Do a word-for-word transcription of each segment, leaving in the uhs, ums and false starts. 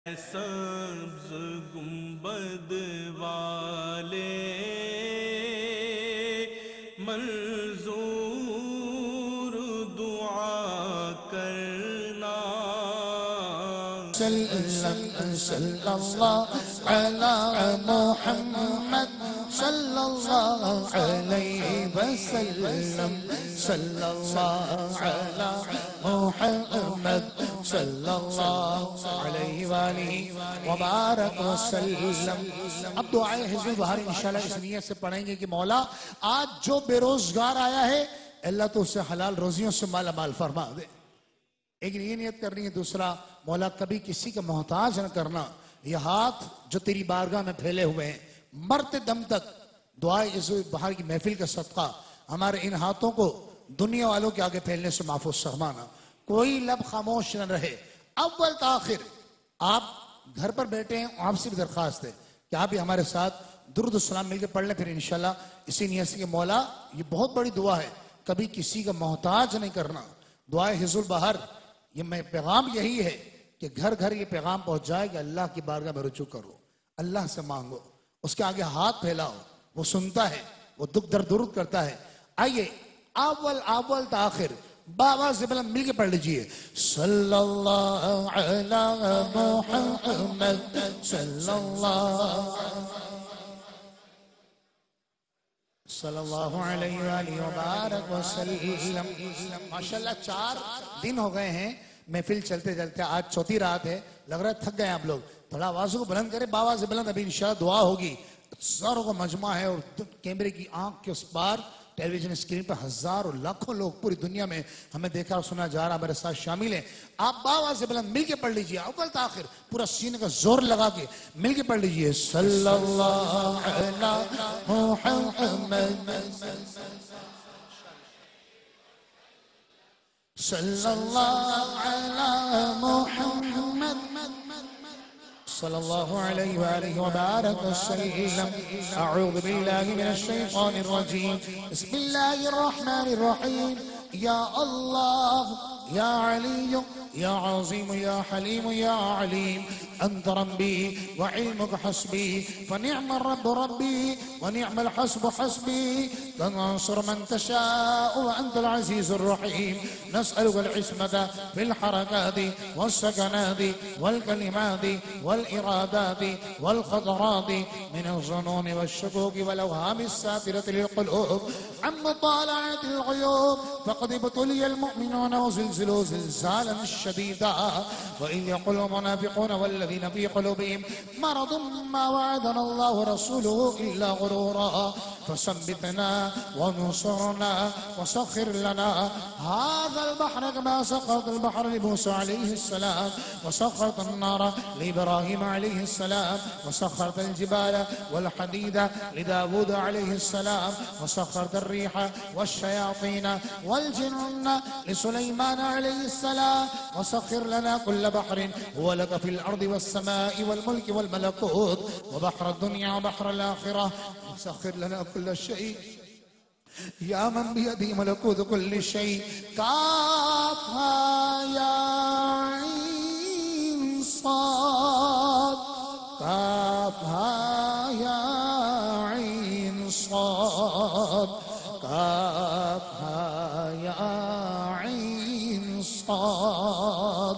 سبز گنبد والے منظور دعا کرنا صلی اللہ علی محمد صلی اللہ علیہ وسلم صلی اللہ علی محمد صلی اللہ علیہ وآلہ وبارک وسلم۔ اب دعائے حزب البحر انشاءاللہ اس نیت سے پڑھیں گے کہ مولا آج جو بے روزگار آیا ہے اللہ تو اسے حلال روزیوں سے مالا مال فرما دے۔ ایک یہ نیت کرنی ہے، دوسرا مولا کبھی کسی کا محتاج نہ کرنا۔ یہ ہاتھ جو تیری بارگاہ میں پھیلے ہوئے ہیں مرتے دم تک دعائے حزب البحر کی محفل کا صدقہ ہمارے ان ہاتھوں کو دنیا والوں کے آگے پھیلنے سے محفوظ فرمانا۔ کوئی لب خاموش نہ رہے، اول تاخر۔ آپ گھر پر بیٹھے ہیں، آپ سے بھی درخواست ہے کہ آپ بھی ہمارے ساتھ درود و سلام مل کے پڑھ لیں، پھر انشاءاللہ اسی نیت سے کہ مولا یہ بہت بڑی دعا ہے، کبھی کسی کا محتاج نہیں کرنا۔ دعائے حزب البحر یہ میں پیغام یہی ہے کہ گھر گھر یہ پیغام پہنچ جائے کہ اللہ کی بارگاہ میں رجوع کرو، اللہ سے مانگو، اس کے آگے ہاتھ پھیلاؤ، وہ سنتا ہے، وہ دکھ درد دور کرتا ہے۔ آئیے اول اول تاخر بابا سے بلند مل کے پڑھ لیجئے۔ صلی اللہ علی محمد صلی اللہ صلی اللہ علیہ وآلہ وبارک وسلم۔ ماشاءاللہ چار دن ہو گئے ہیں محفل چلتے چلتے، آج چوتھی رات ہے، لگ رہا ہے تھک گئے آپ لوگ۔ تھوڑا آوازوں کو بلند کرے، بابا سے بلند، ابھی انشاءاللہ دعا ہوگی۔ ساروں کو مجمع ہے اور کیمرے کی آنکھ کے اس پار ٹیلی ویژن اسکرین پر ہزاروں لاکھوں لوگ پوری دنیا میں ہمیں دیکھا اور سنا جا رہا، میرے ساتھ شامل ہیں۔ آپ بابا سے بلند مل کے پڑھ لیجئے، اول تاخر پورا سینے کا زور لگا کے مل کے پڑھ لیجئے۔ صلی اللہ علی محمد صلی اللہ علی محمد صلی اللہ علیہ وآلہ وبارک وسلم۔ اعوذ باللہ من الشیطان الرجیم، بسم اللہ الرحمن الرحیم۔ یا اللہ یا علی یا عظیم یا حلیم یا علیم، انت ربی وعلمک حسبی فنعم الرب ربی ونعم الحسب حسبی، تنصر من تشاء وانت العزیز الرحیم۔ نسألك العصمة في الحركات والسكنات والكلمات والإرادات والخطرات من الظنون والشكوك والأوهام السافرة للقلوب عن مطالعة الغيوب، فقد ابتلي المؤمنون وزلزلوا زلزالا شديدا، وإن يقول المنافقون والذين في قلوبهم مرض ما وعدنا الله ورسوله إلا غرورا، فثبتنا وانصرنا وسخر لنا هذا البحر كما سخرت البحر لموسى عليه السلام، وسخرت النار لإبراهيم عليه السلام، وسخرت الجبال والحديد لداود عليه السلام، وسخرت الريح والشياطين والجن لسليمان عليه السلام، وسخر لنا كل بحر هو لك في الأرض والسماء والملك والملكوت، وبحر الدنيا وبحر الآخرة، وسخر لنا كل شيء یا من بیدی ملکوت کل شیء۔ کافہا یا عین صاد، کافہا یا عین صاد، کافہا یا عین صاد،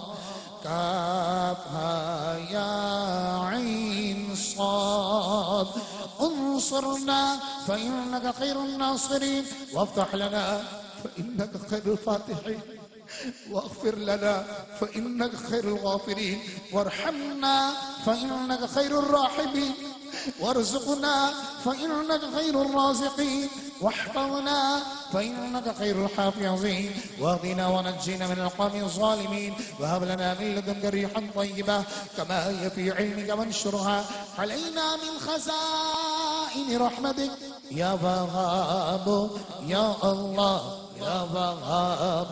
کافہا یا عین صاد۔ انصرنا فإنك خير الناصرين، وافتح لنا فإنك خير الفاتحين، واغفر لنا فإنك خير الغافرين، وارحمنا فإنك خير الراحمين، وارزقنا فإنك خير الرازقين، واحفظنا فإنك خير الحافظين، واهدنا ونجينا من القوم الظالمين، وهب لنا من لدنك ريحا طيبة كما هي في علمك، وانشرها علينا من خزائن رحمتك يا وهاب يا الله يا وهاب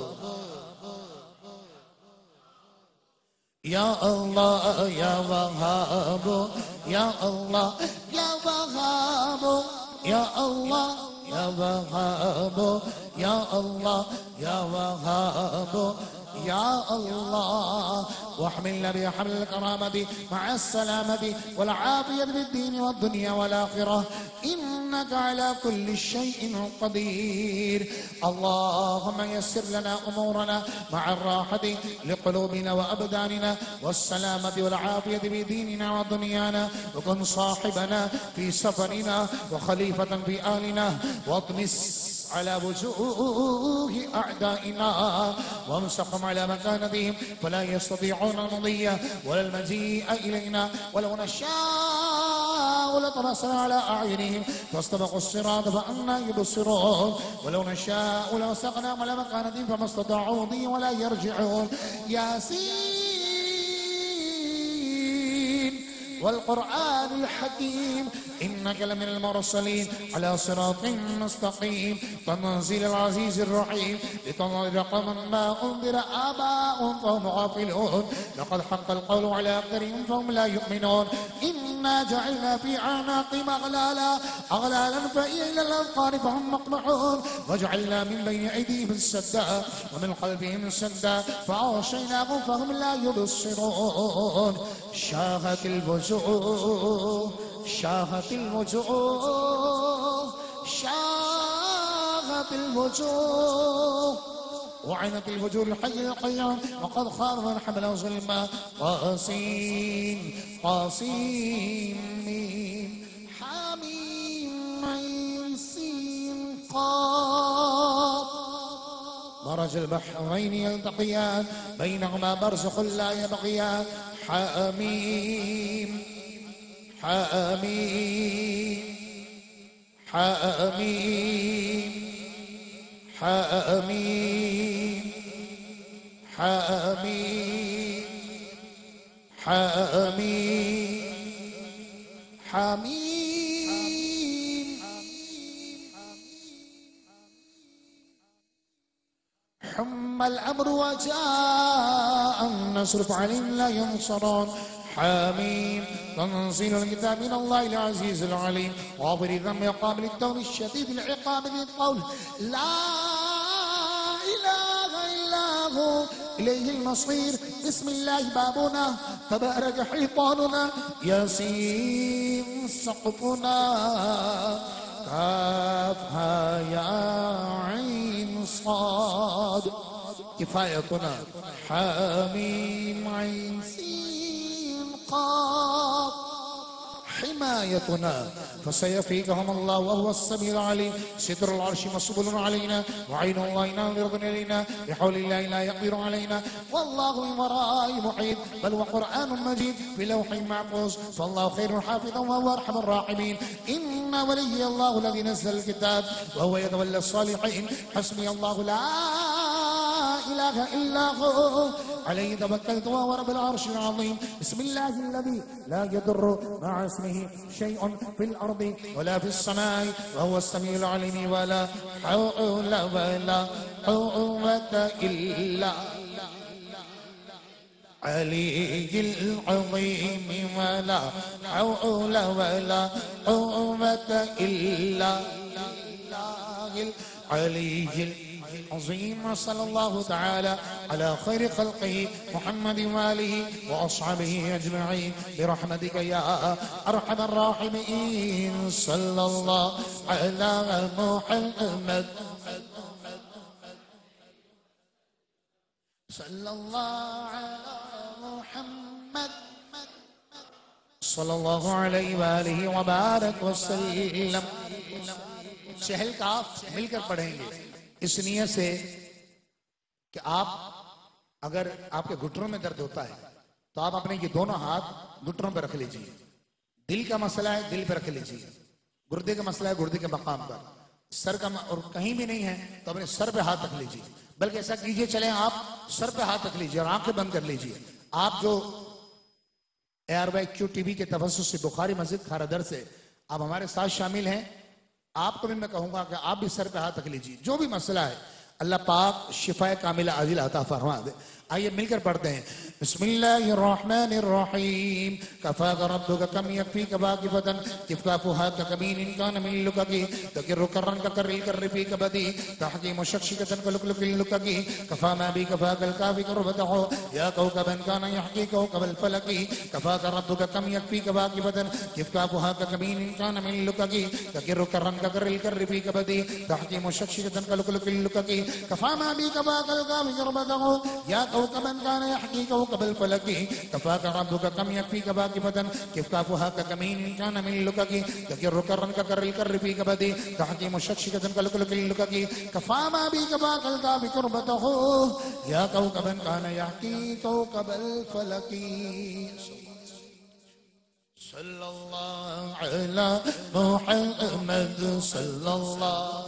يا الله يا وهاب يا الله يا وهاب يا الله يا وهاب يا الله يا وهاب يا الله واحملنا بحمل الكرامة مع السلامة والعافية بالدين والدنيا والآخرة إنك على كل شيء قدير. اللهم يسر لنا أمورنا مع الراحة لقلوبنا وأبداننا والسلامة والعافية بديننا ودنيانا، وكن صاحبنا في سفرنا وخليفة في آلنا، واطمس على وجوه أعدائنا وامسخهم على مكانتهم فلا يستطيعون المضي ولا المجيء إلينا، ولو نشاء لطمسنا على أعينهم فاستبقوا الصراط فأنا يبصرون، ولو نشاء لمسخناهم على مكانتهم فما استطاعوا مضيا ولا يرجعون. ياسين والقرآن الحكيم إنك لمن المرسلين على صراط مستقيم، تنزيل العزيز الرحيم لتنذر قوما ما أنذر آباؤهم فهم غافلون، لقد حق القول على أكثرهم فهم لا يؤمنون. إنا جعلنا في أعناقهم أغلالا أغلالا فهي إلى الأذقان فهم مقمحون، وجعلنا من بين أيديهم سدا ومن خلفهم سدا فأغشيناهم فهم لا يبصرون. شاهت الوجوه شاهت الوجوه شاهت الوجوه وعنت الوجوه الحي القيوم، وقد خاب من حمل ظلما. قاسين قاسين ميم حميم عين سين قاف مرج البحرين يلتقيان بينهما برزخ لا يبغيان. حميم حميم حميم حميم حميم حميم حميم حم الأمر وجاء النصر فعليهم لا ينصرون. حميم تنزيل الكتاب من الله العزيز العليم غافر الذنب قابل التوب الشديد العقاب ذي القول لا إله إلا هو إليه المصير. بسم الله بابنا تبارك حيطاننا ياسين سقفنا كافها يا عين صاد كفايتنا. حميم عين سين قاف حمايتنا فسيفيكهم الله وهو السميع العليم. ستر العرش مصبول علينا وعين الله ناظرة إلينا بحول الله لا يقدر علينا والله من ورائه محيط بل وقرآن مجيد في لوح محفوظ فالله خير حافظا وهو أرحم الراحمين. إن ولي الله الذي نزل الكتاب وهو يتولى الصالحين حسبي الله لا إله إلا هو عليه توكلت وهو رب العرش العظيم. بسم الله الذي لا يضر مع اسمه شيء في الأرض ولا في السماء وهو السميع العليم ولا حول ولا قوة إلا علي العظيم ولا حول ولا قوة إلا العلي عظيم. صلى الله تعالى على خير خلقه محمد وآله وأصحابه أجمعين برحمتك يا أرحم الراحمين. صلى الله على محمد صلى الله على محمد صلى الله عليه وآله وبارك वसल्लम. चहल काफ मिलकर पढ़ेंगे इस नियत से कि आप अगर आपके घुटनों में दर्द होता है तो आप अपने ये दोनों हाथ घुटनों पर रख लीजिए. दिल का मसला है दिल पर रख लीजिए, गुर्दे का मसला है गुर्दे के मकाम पर, सर का और कहीं भी नहीं है तो अपने सर पे हाथ रख लीजिए. बल्कि ऐसा कीजिए चले आप सर पे हाथ रख लीजिए और आंखें बंद कर लीजिए. आप जो एयरबैग क्यू टीवी के तवज्जुह से बुखारी मस्जिद खारादर से आप हमारे साथ शामिल हैं, आपको भी मैं कहूंगा कि आप भी सर पे हाथ रख लीजिए. जो भी मसला है अल्लाह पाक शिफाए कामिला आजिल अता फरमा दे. آئیے مل کر پڑھتے ہیں. بسم اللہ الرحمن الرحیم. کفاک ربک کم یکفیک واقفتن کفافها ککمین انکان من لککی تکر کرن ککر الکر فیک بدی تحکیم شکشکتن کلکلک اللککی کفا ما بی کفاک الکافی کربتحو یا کوکبن کان یحکی کوکب الفلکی کفاک ربک کم یکفیک واقفتن کفافها ککمین انکان من لککی تکر کرن ککر الکر فیک بدی تحکیم شکشکتن کلکلک اللککی کفا ما بی کفاک الکافی کربتحو یا کوکبن کان یحکی کوکب الفلکی کفاک ربک کم یکفیک واقفتن کفافها ککمین کان من لککی تکر کرن ککر الکر فیک بدی تحکیم شکشکتن کلکلک اللککی کفا ما بی کفاک الکافی کربتحو یا کوکبن کان یحکی کوکب الفلکی. صلی اللہ علی محمد صلی اللہ.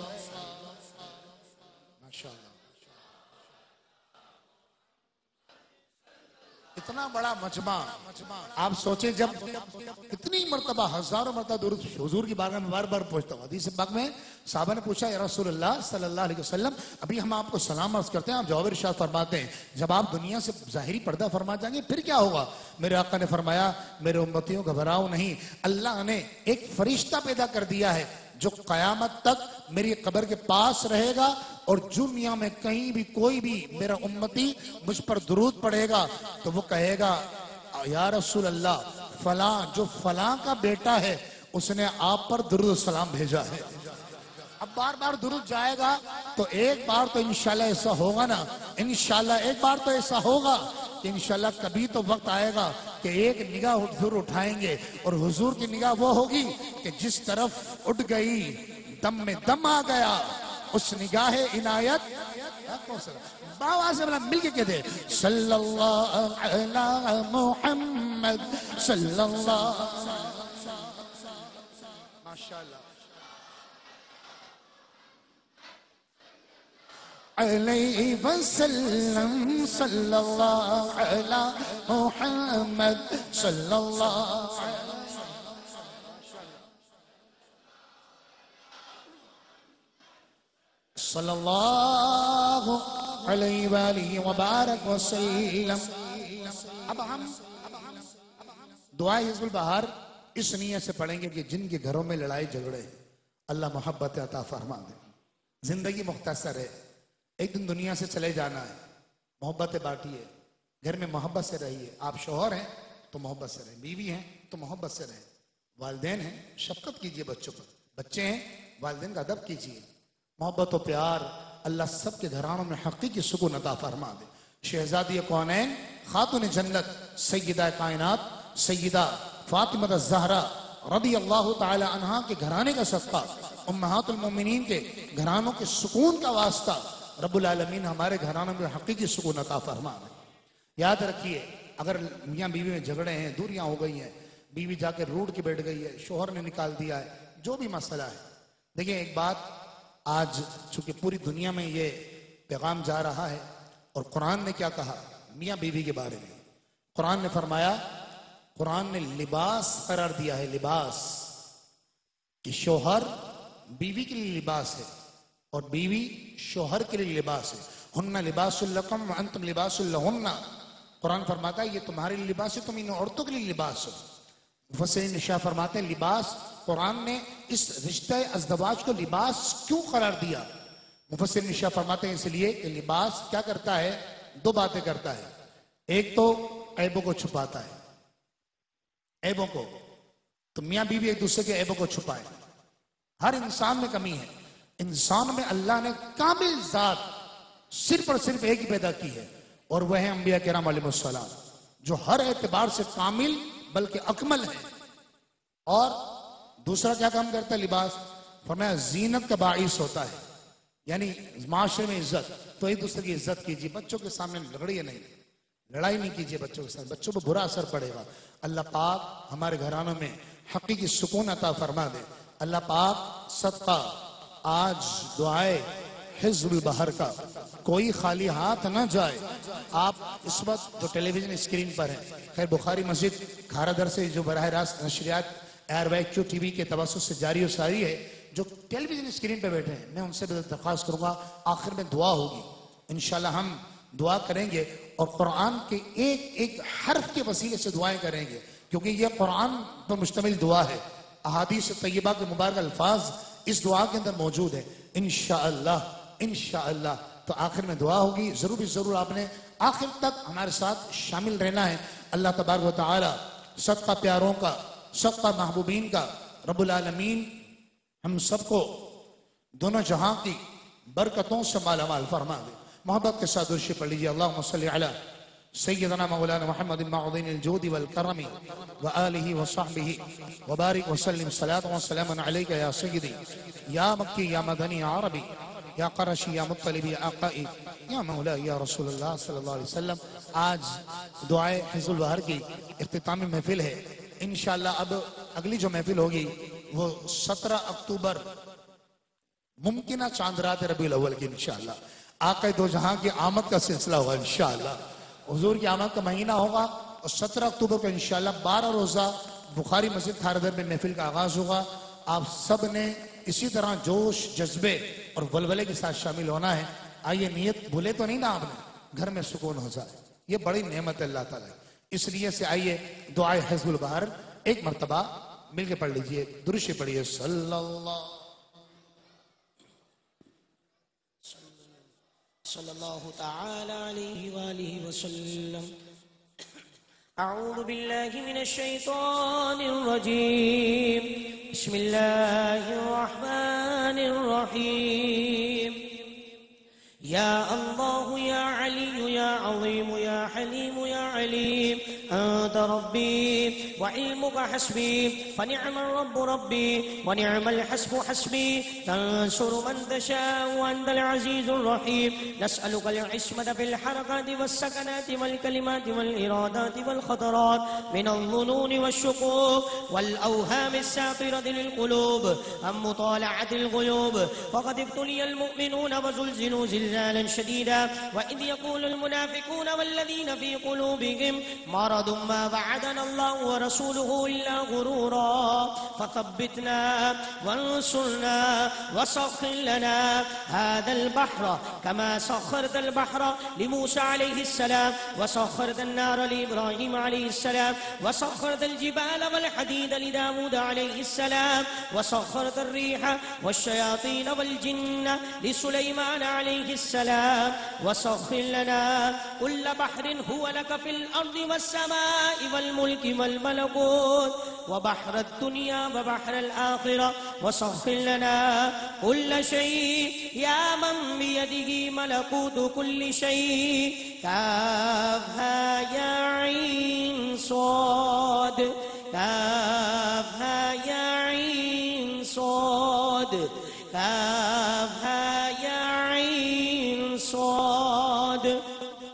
اتنا بڑا مجمع آپ سوچیں جب اتنی مرتبہ ہزاروں مرتبہ درود حضور کی بارگاہ میں بار بار پوچھتا ہوں. حدیث پاک میں صحابہ نے پوچھا یا رسول اللہ صلی اللہ علیہ وسلم ابھی ہم آپ کو سلام عرض کرتے ہیں آپ جواب ارشاد فرماتے ہیں جب آپ دنیا سے ظاہری پردہ فرما جائیں گے پھر کیا ہوگا؟ میرے آقا نے فرمایا میرے امتیوں گھبراؤ نہیں, اللہ نے ایک فرشتہ پیدا کر دیا ہے جو قیامت تک میری قبر کے پاس رہے گا اور دنیا میں کہیں بھی کوئی بھی میرا امتی مجھ پر درود پڑھے گا تو وہ کہے گا یا رسول اللہ فلاں جو فلاں کا بیٹا ہے اس نے آپ پر درود و سلام بھیجا ہے. اب بار بار درود جائے گا تو ایک بار تو انشاءاللہ ایسا ہوگا نا, انشاءاللہ ایک بار تو ایسا ہوگا کہ انشاءاللہ کبھی تو وقت آئے گا کہ ایک نگاہ حضور اٹھائیں گے اور حضور کی نگاہ وہ ہوگی کہ جس طرف اٹھ گئی دم میں دم آ گیا اس نگاہ عنایت باوا سے مل کے کہتے صلی اللہ علی محمد صلی اللہ ماشاءاللہ علیہ وسلم صلی اللہ علی محمد صلی اللہ صلی اللہ علیہ وآلہ وبارک وسلم. اب ہم دعائے حزب البہار اس نیت سے پڑھیں گے کہ جن کے گھروں میں لڑائی جھگڑے اللہ محبت عطا فرما دے. زندگی مختصر ہے, ایک دن دنیا سے چلے جانا ہے, محبت بانٹیے, گھر میں محبت سے رہیے. آپ شوہر ہیں تو محبت سے رہیں, بیوی ہیں تو محبت سے رہیں, والدین ہیں شفقت کیجئے بچوں پر, بچے ہیں والدین کا ادب کیجئے. محبت و پیار اللہ سب کے گھرانوں میں حقیقی سکون عطا فرما دے. شہزادی کونین خاتون جنت سیدہ کائنات سیدہ فاطمہ الزہرا رضی اللہ تعالی عنہا کے گھرانے کا صدقہ, امہات المومنین کے گھرانوں کے سکون کا واسطہ رب العالمین ہمارے گھرانوں میں حقیقی سکون عطا فرما دے. یاد رکھیے اگر میاں بیوی میں جھگڑے ہیں, دوریاں ہو گئی ہیں, بیوی جا کے روٹ کے بیٹھ گئی ہے, شوہر نے نکال دیا ہے, جو بھی مسئلہ ہے, دیکھیں ایک بات آج چونکہ پوری دنیا میں یہ پیغام جا رہا ہے اور قرآن نے کیا کہا میاں بیوی کے بارے میں. قرآن نے فرمایا, قرآن نے لباس قرار دیا ہے, لباس کہ شوہر بیوی کے لیے لباس ہے اور بیوی شوہر کے لیے لباس ہے. ہن لباس لکم وانتم لباس لہن. قرآن فرماتا ہے یہ تمہارے لیے لباس ہے, تم ان عورتوں کے لیے لباس ہو. مفسرین نشاء فرماتے ہیں لباس, قرآن نے اس رشتہ ازدواج کو لباس کیوں قرار دیا؟ مفسرین نشاء فرماتے ہیں اس لیے کہ لباس کیا کرتا ہے, دو باتیں کرتا ہے. ایک تو عیبوں کو چھپاتا ہے, عیبوں کو, تو میاں بیوی ایک دوسرے کے عیبوں کو چھپائے. ہر انسان میں کمی ہے, انسان میں اللہ نے کامل ذات صرف اور صرف ایک ہی پیدا کی ہے اور وہ ہے انبیاء کرام علیہ السلام جو ہر اعتبار سے کامل بلکہ اکمل ہے. اور دوسرا کیا کام کرتا ہے لباس؟ فرمایا زینت کا باعث ہوتا ہے, یعنی معاشرے میں عزت, تو ایک دوسرے کی عزت کیجیے. بچوں کے سامنے لڑائیے نہیں, لڑائی نہیں کیجیے بچوں کے ساتھ, بچوں پر برا اثر پڑے گا. اللہ پاک ہمارے گھرانوں میں حقیقی سکون عطا فرما دے. اللہ پاک صدقہ آج دعائے حزب البہر کا کوئی خالی ہاتھ نہ جائے. آپ اس وقت جو ٹیلی ویژن اسکرین پر ہیں, خیر بخاری مسجد کھارا در سے جو براہ راست نشریات ایئر وائے کیو ٹی وی کے توسط سے جاری و ساری ہے, جو ٹیلی ویژن اسکرین پہ بیٹھے ہیں میں ان سے درخواست کروں گا آخر میں دعا ہوگی. انشاءاللہ ہم دعا کریں گے اور قرآن کے ایک ایک حرف کے وسیلے سے دعائیں کریں گے، کیونکہ یہ قرآن پر مشتمل دعا ہے، احادیث طیبہ کے مبارک الفاظ اس دعا کے اندر موجود ہیں۔ انشاءاللہ انشاءاللہ تو آخر میں دعا ہوگی، ضرور ضرور آپ نے آخر تک ہمارے ساتھ شامل رہنا ہے۔ اللہ تبارک و تعالی صدقہ پیاروں کا، صدقہ محبوبین کا، رب العالمین ہم سب کو دونوں جہاں کی برکتوں سے مالا مال فرما دے۔ محبت کے ساتھ درود پڑھ لیجیے، اللہم صلی علی سیدنا مولانا محمد معظم الجود والکرم وآلہ وصحبہ وبارک وسلم صلاة وسلام علیکہ یا سیدی یا مکی یا مدنی یا عربی یا قرشی یا مطلبی یا آقائی یا مولا یا رسول اللہ صلی اللہ علیہ وسلم۔ آج دعائے حفظ البحر کی اختتامی محفل ہے۔ انشاءاللہ اب اگلی جو محفل ہوگی وہ سترہ اکتوبر ممکنہ چاند رات ربیع الاول کی انشاءاللہ آقا دو جہاں کی آمد کا سلسلہ ہوگا انشاءاللہ۔ حضور کی آمد کا مہینہ ہوگا اور سترہ اکتوبر کو انشاءاللہ بارہ روزہ بخاری مسجد تھاردر میں محفل کا آغاز ہوگا۔ آپ سب نے اسی طرح جوش جذبے اور ولولے کے ساتھ شامل ہونا ہے۔ آئیے، نیت بھولے تو نہیں نا آپ نے، گھر میں سکون ہو جائے، یہ بڑی نعمت ہے اللہ تعالیٰ، اس لیے سے آئیے دعائے حزب البحر ایک مرتبہ مل کے پڑھ لیجئے، درود شریف پڑھیے صلی اللہ صلی اللہ تعالی علیہ وآلہ وسلم۔ اعوذ باللہ من الشیطان الرجیم، بسم اللہ الرحمن الرحیم۔ یا اللہ یا علی یا عظیم یا حلیم یا علیم، انت ربی وعلمک حسبی فنعم الرب ربی ونعم الحسب حسبی، تنصر من تشاء وانت العزیز الرحیم۔ نسألک العصمة في الحركات والسكنات والكلمات والإرادات والخطرات من الظنون والشكوك والأوهام الساطرة للقلوب عن مطالعة الغيوب، فقد ابتلي المؤمنون وزلزلوا زلزالا شديدا، وإذ يقول المنافقون والذين في قلوبهم مرض ما وعدنا الله ورسوله إلا غرورا، فثبتنا وانصرنا وسخر لنا هذا البحر كما سخرت البحر لموسى عليه السلام، وسخرت النار لإبراهيم عليه السلام، وسخرت الجبال والحديد لداود عليه السلام، وسخرت الريح والشياطين والجن لسليمان عليه السلام، وسخر لنا كل بحر هو لك في الأرض والسماء والملك والملكوت وبحر الدنيا وبحر الآخرة، وسخر لنا كل شيء يا من بيده ملكوت كل شيء، كافها يا عين صاد، كافها يا عين صاد، كافها يا عين صاد،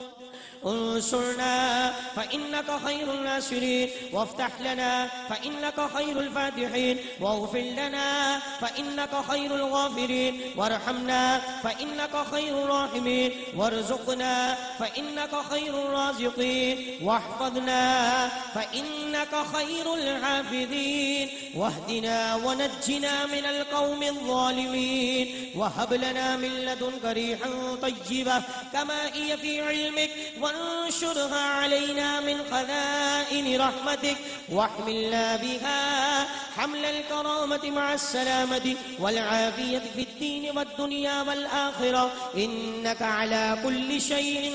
انصرنا فإنك خير الناصرين، وافتح لنا فإنك خير الفاتحين، واغفر لنا فإنك خير الغافرين، وارحمنا فإنك خير الراحمين، وارزقنا فإنك خير الرازقين، واحفظنا فإنك خير الحافظين، واهدنا ونجنا من القوم الظالمين، وهب لنا من لدنك ريحا طيبة كما هي في علمك، وانشرها علينا من خزائن رحمتك، واحملنا بها حمل الكرامة مع السلامة والعافية في الدين والدنيا والآخرة، إنك على كل شيء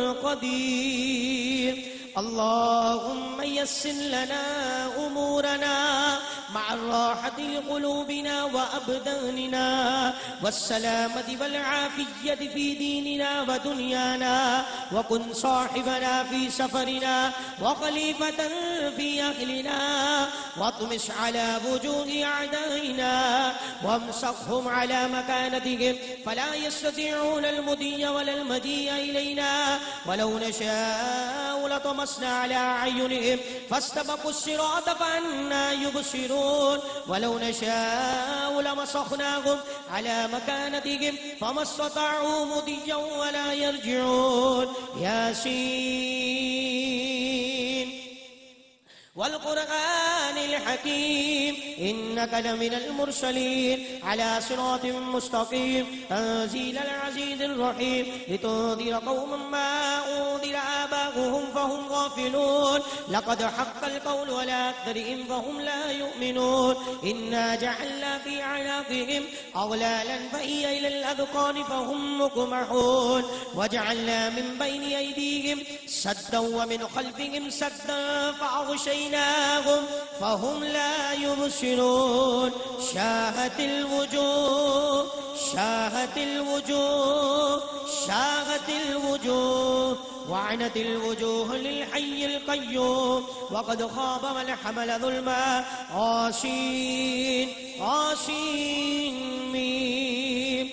قدير. اللهم يسر لنا أمورنا مع الراحة لقلوبنا وأبداننا والسلامة والعافية في ديننا ودنيانا، وكن صاحبنا في سفرنا وخليفة في أهلنا، واطمس على وجوه أعدائنا وامسخهم على مكانتهم فلا يستطيعون المضي ولا المجيء إلينا، ولو نشاء لطمسنا على أعينهم فاستبقوا الصراط فأنا يبصرون، ولو نشاء لمسخناهم على مكانتهم فما استطاعوا مضيا ولا يرجعون. ياسين والقرآن الحكيم إنك لمن المرسلين على صراط مستقيم تنزيل العزيز الرحيم لتنذر قوما ما أنذر آباؤهم فهم غافلون لقد حق القول على أكثرهم فهم لا يؤمنون إنا جعلنا في أعناقهم أغلالا فهي إلى الأذقان فهم مقمحون وجعلنا من بين أيديهم سدا ومن خلفهم سدا فأغشيناهم فهم لا يبصرون شاهت الوجوه شاهت الوجوه شاهت الوجوه وعنت الوجوه للحي القيوم وقد خاب من حمل ظلما غاشين غاشين ميم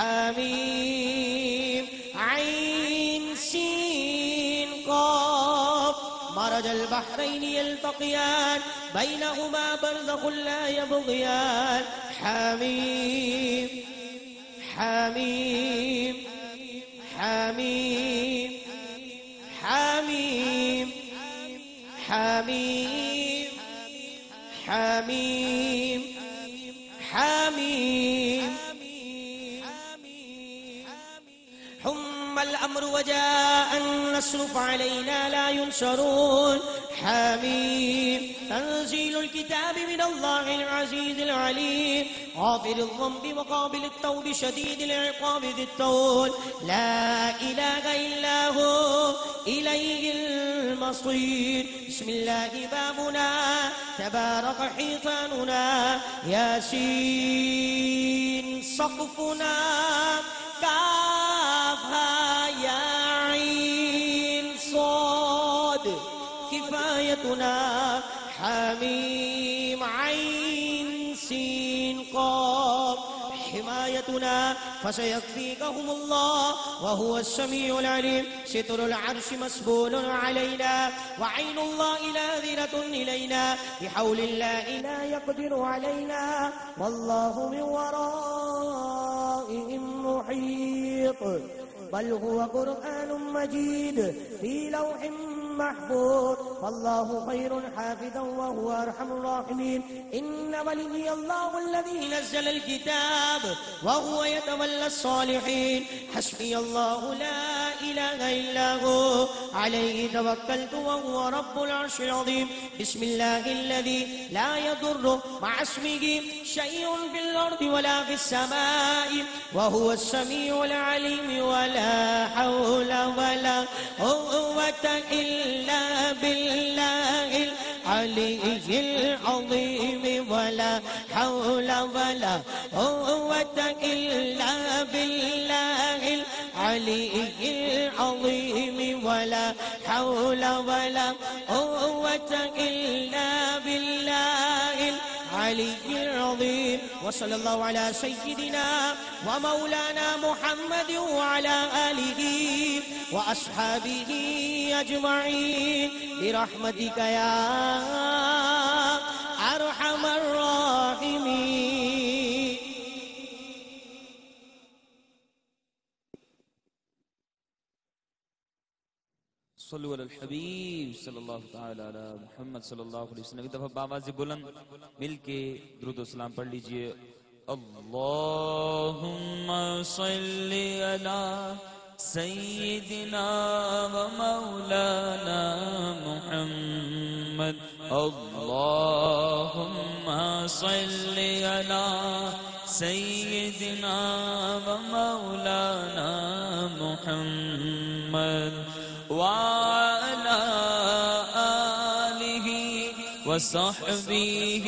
حميم عين سين قاف مرج البحرين يلتقيان بينهما برزخ لا يبغيان حميم حميم حميم حميم حميم حميم حميم حم الأمر وجاء النصر فعلينا لا ينصرون حميم تنزيل الكتاب من الله العزيز العليم غافر الذنب وقابل التوب شديد العقاب ذي الطول لا إله إلا هو إليه المصير بسم الله بابنا تبارك حيطاننا ياسين سقفنا كافها يا عين صاد كفايتنا حميم عين سين قاف حمايتنا فسيكفيكهم الله وهو السميع العليم ستر العرش مسبول علينا وعين الله ناظرة إلينا بحول الله لا يقدر علينا والله من ورائهم محيط بل هو قرآن مجيد في لوح محفوظ فالله خير حافظا وهو أرحم الراحمين إن ولي الله الذي نزل الكتاب وهو يتولى الصالحين حسبي الله لا إله إلا هو عليه توكلت وهو رب العرش العظيم بسم الله الذي لا يضر مع اسمه شيء في الأرض ولا في السماء وهو السميع العليم ولا حول ولا قوة إلا بالله العلي العظيم ولا حول ولا قوة إلا بالله العلي العظيم ولا حول ولا قوة إلا بالله العلي العظيم وصلى الله على سيدنا ومولانا محمد وعلى آله وأصحابه أجمعين برحمتك يا أرحم الراحمين. صلو علی الحبیب صلی اللہ تعالی علی محمد صلی اللہ علیہ وسلم. ایک دفعہ باواز بلند مل کے درود و سلام پڑھ لیجئے. اللہم صلی علی سیدنا و مولانا محمد. اللہم صلی علی سیدنا و مولانا محمد وعلى آله وصحبه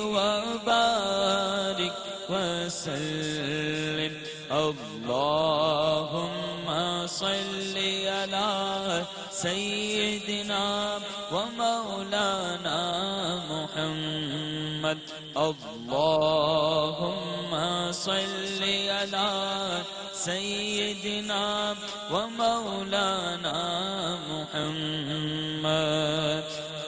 وبارك وسلم. اللهم صل على سيدنا ومولانا محمد. اللهم صل على سيدنا ومولانا محمد.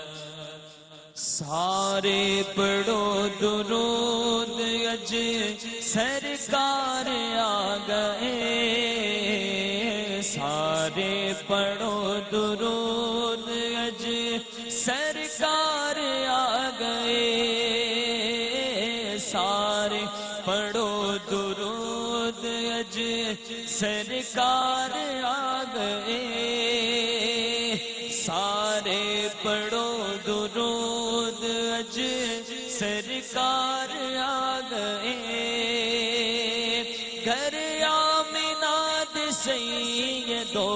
سارے پڑھو درود اج سرکار آ گئے. سارے پڑھو درود اج سرکار سرکار آ گئے سارے پڑھو درود اج سرکار آ گئے سارے پڑھو درود اج سرکار آ گئے گھر آمناد سیدو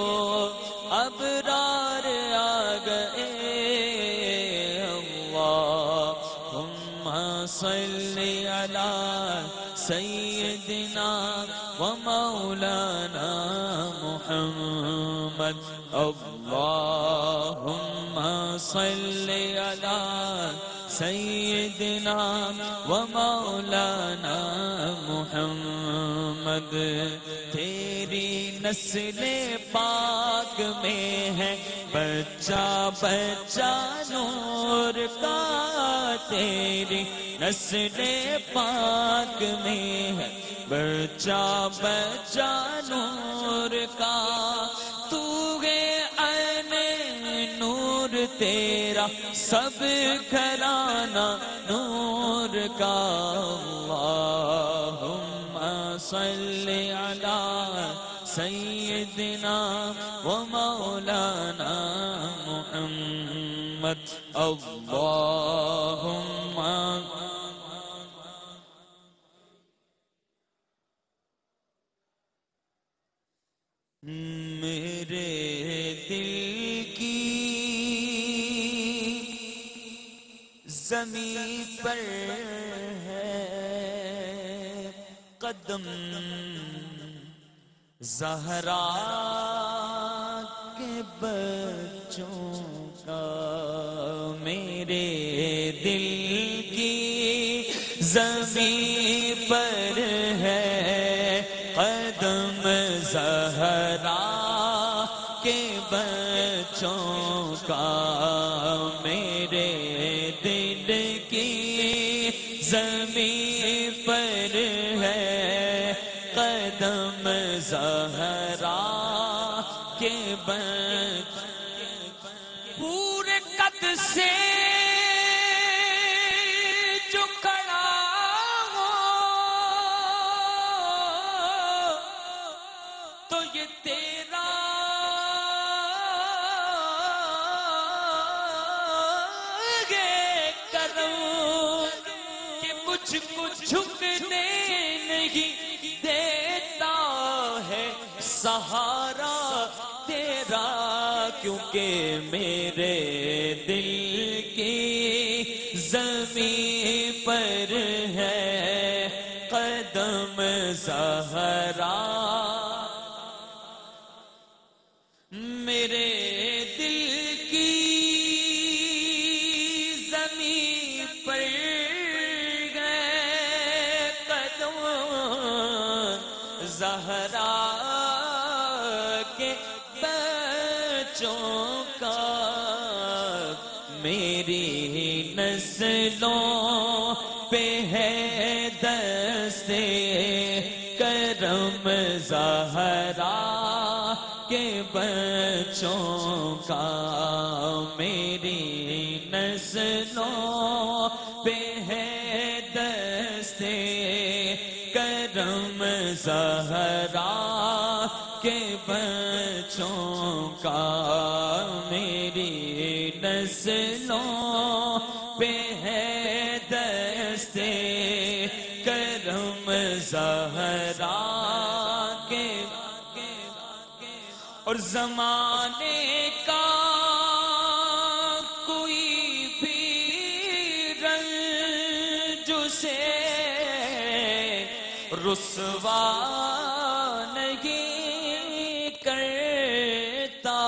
ابرار آ گئے اللہم صلی علی سیدنا و مولانا محمد اللہم صلی علی سیدنا و مولانا محمد تیری نسل پاک میں ہے بچہ بچہ نور کا تیری نسل پاک میں ہے بچہ بچہ نور کا تو ہے عین نور تیرا سب گھرانہ نور کا اللہم صلی علی سیدنا و مولانا محمد اللہم میرے دل کی زمین پر ہے قدم زہرا کے بچوں کا میرے دل کی زمین پر ہے قدم زہرا کے بچوں کا میرے دل کی زمین پر ہے قدم زہرا کے بچوں پورے قد سے جو کھڑا ہو تو یہ تیرا مجھ کو جھکنے نہیں دیتا ہے سہارا تیرا کیونکہ میرے دل کی زمین پر ہے قدم زہرا میرے دل کی زمین پر زہرا کے بچوں کا میری نسلوں پہ ہے دستے کرم زہرا کے بچوں کا میری نسلوں پہ ہے دستے کرم زہرا کے بچوں کا میری نسلوں پہ ہے دستے کرم زہرا کے اور زمانے کا کوئی بھی رنج سے رسوا نہیں کرتا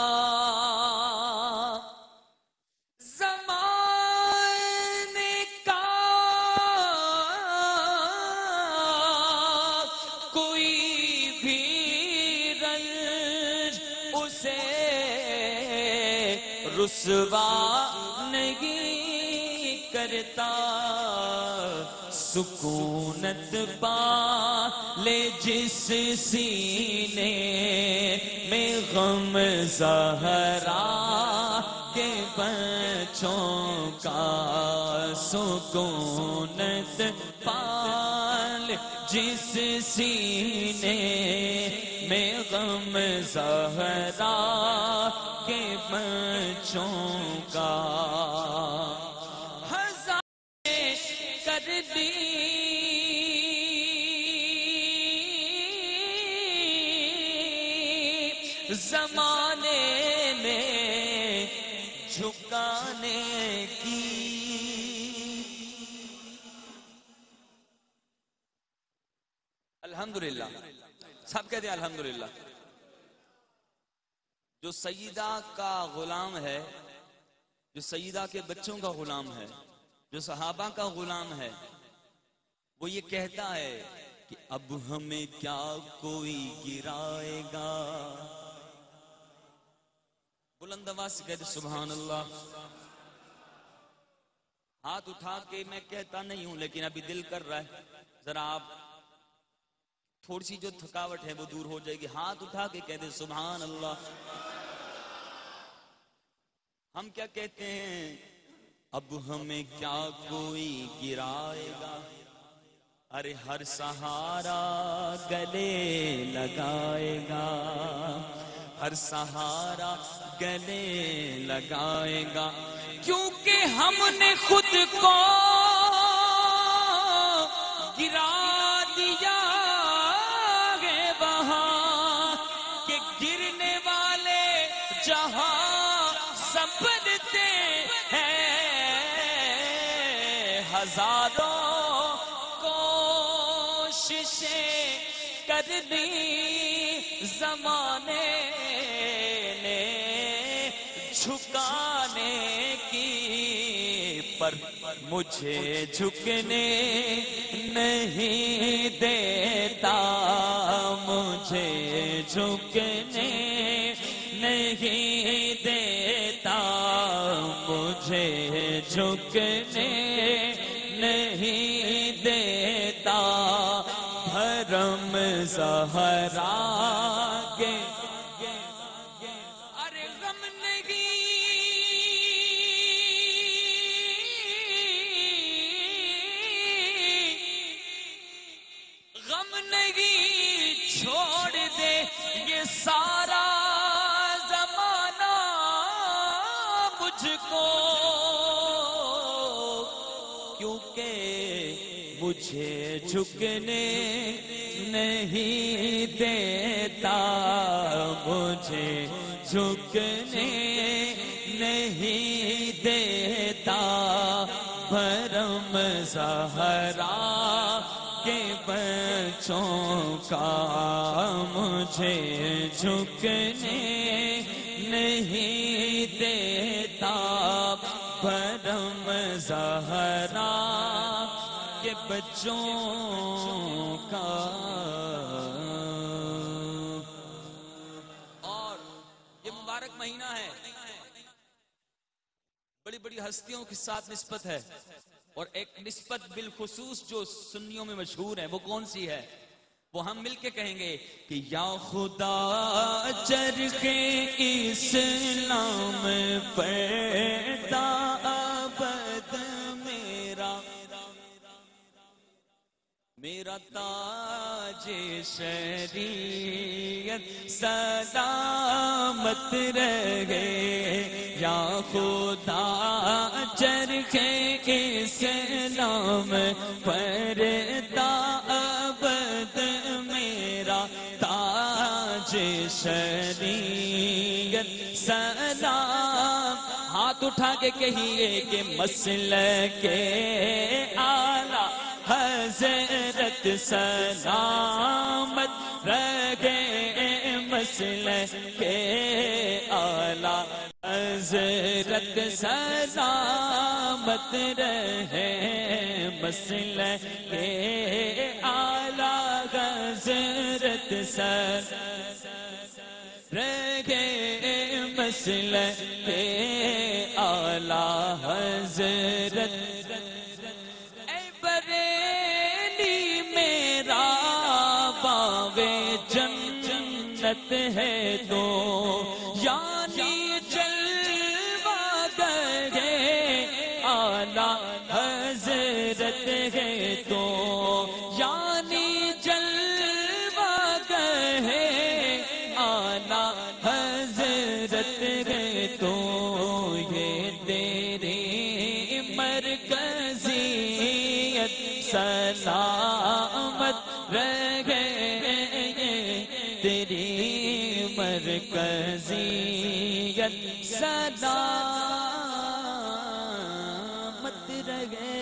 زمانے کا کوئی بھی رنج اسے رسوا نہیں کرتا سکونت پا لے جس سینے میں غم زہرا کے بچوں کا سکونت پال، جس سینے میں غم زہرا کے بچوں کا ہزاریں کر دی زمانے میں جھکانے کی۔ الحمدللہ، سب کہتے ہیں الحمدللہ۔ جو سیدہ کا غلام ہے، جو سیدہ کے بچوں کا غلام ہے، جو صحابہ کا غلام ہے، وہ یہ کہتا ہے کہ اب ہمیں کیا کوئی گرائے گا۔ بلند آواز سے کہتے سبحان اللہ۔ ہاتھ اٹھا کے میں کہتا نہیں ہوں، لیکن ابھی دل کر رہا ہے ذرا آپ تھوڑی سی جو تھکاوٹ ہے وہ دور ہو جائے گی، ہاتھ اٹھا کے کہتے سبحان اللہ۔ ہم کیا کہتے ہیں؟ اب ہمیں کیا کوئی گرائے گا، ارے ہر سہارا گلے لگائے گا، ہر سہارا گلے لگائے گا، کیونکہ ہم نے خود کو گرا دیا ہے وہاں کہ گرنے والے جہاں سنبھلتے ہیں، ہزاروں کوششیں کر دی زمانے نے جھکانے کی، پر مجھے جھکنے نہیں دیتا، مجھے جھکنے نہیں دیتا، مجھے جھکنے نہیں دیتا، بھرم زہرا کے ارے غم نہیں، غم نہیں چھوڑ دے یہ سارا زمانہ مجھ کو، کیونکہ مجھے جھکنے نہیں دیتا، مجھے جھکنے نہیں دیتا، بھرم زہرا کے بچوں کا مجھے جھکنے نہیں دیتا، بھرم زہرا کے بچوں کا۔ اور یہ مبارک مہینہ ہے، بڑی بڑی ہستیوں کے ساتھ نسبت ہے، اور ایک نسبت بالخصوص جو سنیوں میں مشہور ہے، وہ کون سی ہے؟ وہ ہم مل کے کہیں گے کہ یا خدا چرخ اسلام پڑھتا ابد میرا، میرا تاج شریعت سلامت رہے، یا خدا چرخ اسلام پڑھتا ابد میرا تاج شریعت سلام۔ ہاتھ اٹھا کے کہیے کہ مسلک اعلیٰ حضرت سلامت رہے، مسلک اعلیٰ حضرت سلامت رہے، مسلک اعلیٰ حضرت سلامت رہے، مسلک اعلیٰ حضرت۔ اے بریلی میرا باغ جنت ہے تو، یعنی جلوہ آلہ حضرت ہے تو یعنی جلوہ گہے آلہ حضرت ہے تو یہ تیری مرکزیت سلامت رہے تیری مرکزیت سلامت رہے.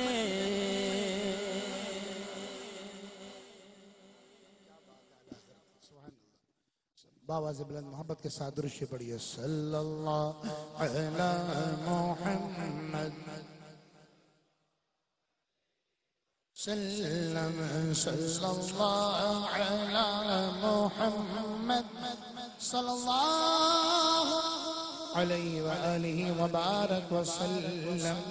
باواز بلند محبت کے ساتھ درود شریف پڑھیے. صلی اللہ علی محمد سلم صلی اللہ علی محمد صلی اللہ علیہ وآلہ وبارک وسلم.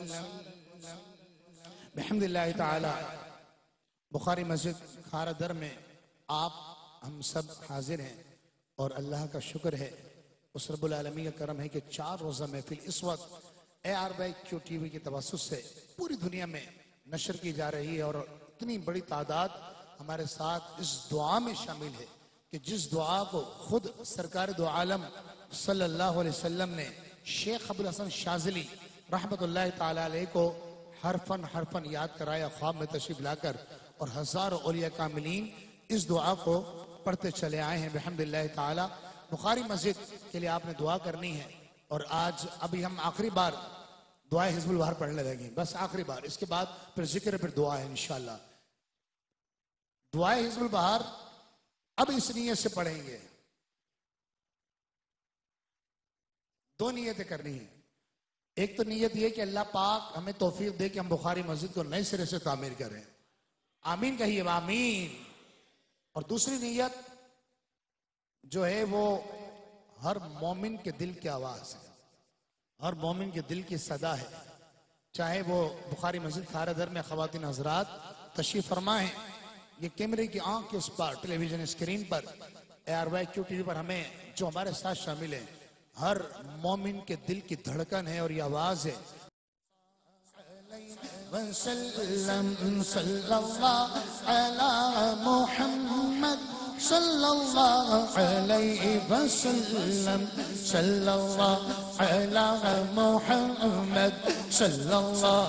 بحمداللہ تعالی بخاری مسجد کھارا در میں آپ ہم سب حاضر ہیں اور اللہ کا شکر ہے اس رب العالمین کا کرم ہے کہ چار روزہ محفل اس وقت A R Y Q T V کی توسط سے پوری دنیا میں نشر کی جا رہی ہے اور اتنی بڑی تعداد ہمارے ساتھ اس دعا میں شامل ہے کہ جس دعا کو خود سرکار دو عالم صلی اللہ علیہ وسلم نے شیخ ابوالحسن شاذلی رحمت اللہ تعالی علیہ کو حرفاً حرفاً یاد کرایا خواب میں تشریف لا کر اور ہزاروں اولیاء کاملین اس دعا کو پڑھتے چلے آئے ہیں بحمداللہ تعالی. بخاری مسجد کے لیے آپ نے دعا کرنی ہے اور آج ابھی ہم آخری بار دعائے حزب البہار پڑھنے لگیں بس آخری بار. اس کے بعد پھر ذکر پھر دعا ہے انشاءاللہ. دعائے حزب البہار اب اس نیت سے پڑھیں گے. دو نیتیں کرنی ہیں. ایک تو نیت یہ کہ اللہ پاک ہمیں توفیق دے کہ ہم بخاری مسجد کو نئے سرے سے تعمیر کریں. آمین کہیے آمین. اور دوسری نیت جو ہے وہ ہر مومن کے دل کی آواز ہے, ہر مومن کے دل کی صدا ہے. چاہے وہ بخاری مسجد کھارا در میں خواتین حضرات تشریف فرما ہیں, یہ کیمرے کی آنکھ کے اس پر ٹیلی ویژن اسکرین پر A R Y Q T V پر ہمیں جو ہمارے ساتھ شامل ہیں ہر مومن کے دل کی دھڑکن ہے اور یہ آواز ہے. وسلم صلی اللہ علی محمد صلی اللہ علیہ وسلم صلی اللہ علی محمد صلی اللہ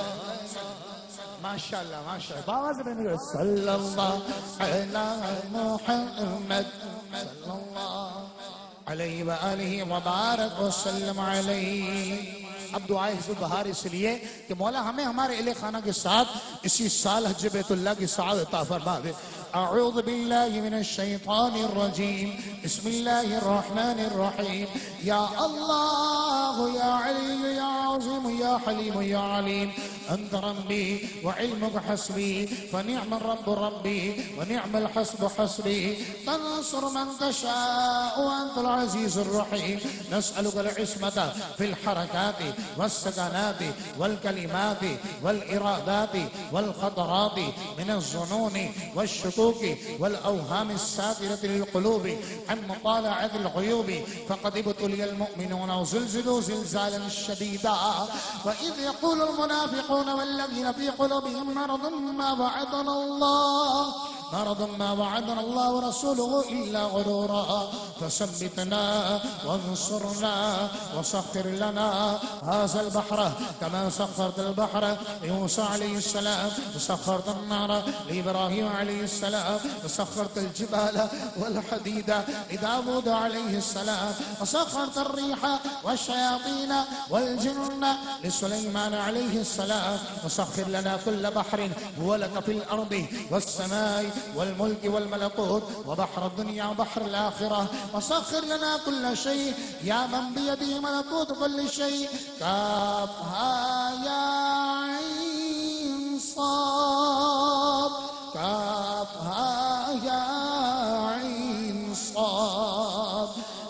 ماشاءاللہ ماشاءاللہ باواز بنی صلی اللہ علی محمد صلی اللہ علیہ وآلہ وبارک وسلم علیہ. اب دعائے حزب البہار اس لیے کہ مولا ہمیں ہمارے اہل خانہ کے ساتھ اسی سال حج بیت اللہ کی سعادت عطا فرما دے. اعوذ باللہ من الشیطان الرجیم بسم اللہ الرحمن الرحیم. یا اللہ یا علی یا عظیم یا حلیم یا علیم انت ربی وعلمک حسبی فنعم الرب ربی ونعم الحسب حسبی تنصر من تشاء وانت العزیز الرحیم. نسألك العصمة في الحركات والسكنات والكلمات والإرادات والخطرات من الظنون والشكوك والأوهام الساترة للقلوب عن مطالعة الغيوب فقد ابتلي المؤمنون وزلزلوا زلزالا شديدا. وإذ يقول المنافقون والذين في قلوبهم مرض ما وعدنا الله مرض ما وعدنا الله ورسوله إلا غرورا فثبتنا وانصرنا وسخر لنا هذا البحر كما سخرت البحر لموسى عليه السلام وسخرت النار لإبراهيم عليه السلام وسخرت الجبال والحديد لداود عليه السلام وسخرت الريح والشياطين والجن لسليمان عليه السلام وسخر لنا كل بحر ولك في الأرض والسماء والملك والملكوت وبحر الدنيا وبحر الآخرة وسخر لنا كل شيء يا من بيده ملكوت كل شيء. كافها يا عين صاد كافها يا عين صاد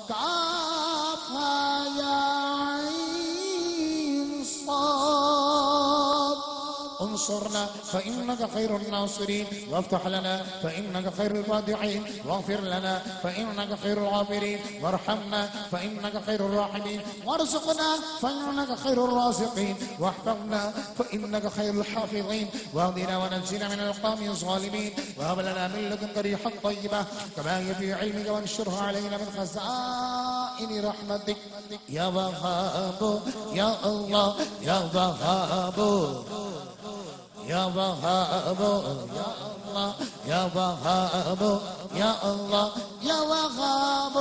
كافها يا عين صاد انصرنا فإنك خير الناصرين، وافتح لنا فإنك خير الفاتحين، واغفر لنا فإنك خير الغافرين، وارحمنا فإنك خير الراحمين، وارزقنا فإنك خير الرازقين، واحفظنا فإنك خير الحافظين، واهدنا ونجنا من القوم الظالمين، وهب لنا من لدنك ريحا طيبة كما هي في علمك، وانشرها علينا من خزائن رحمتك يا وهاب يا الله يا وهاب يا وهاب يا الله يا وهاب يا الله يا وهاب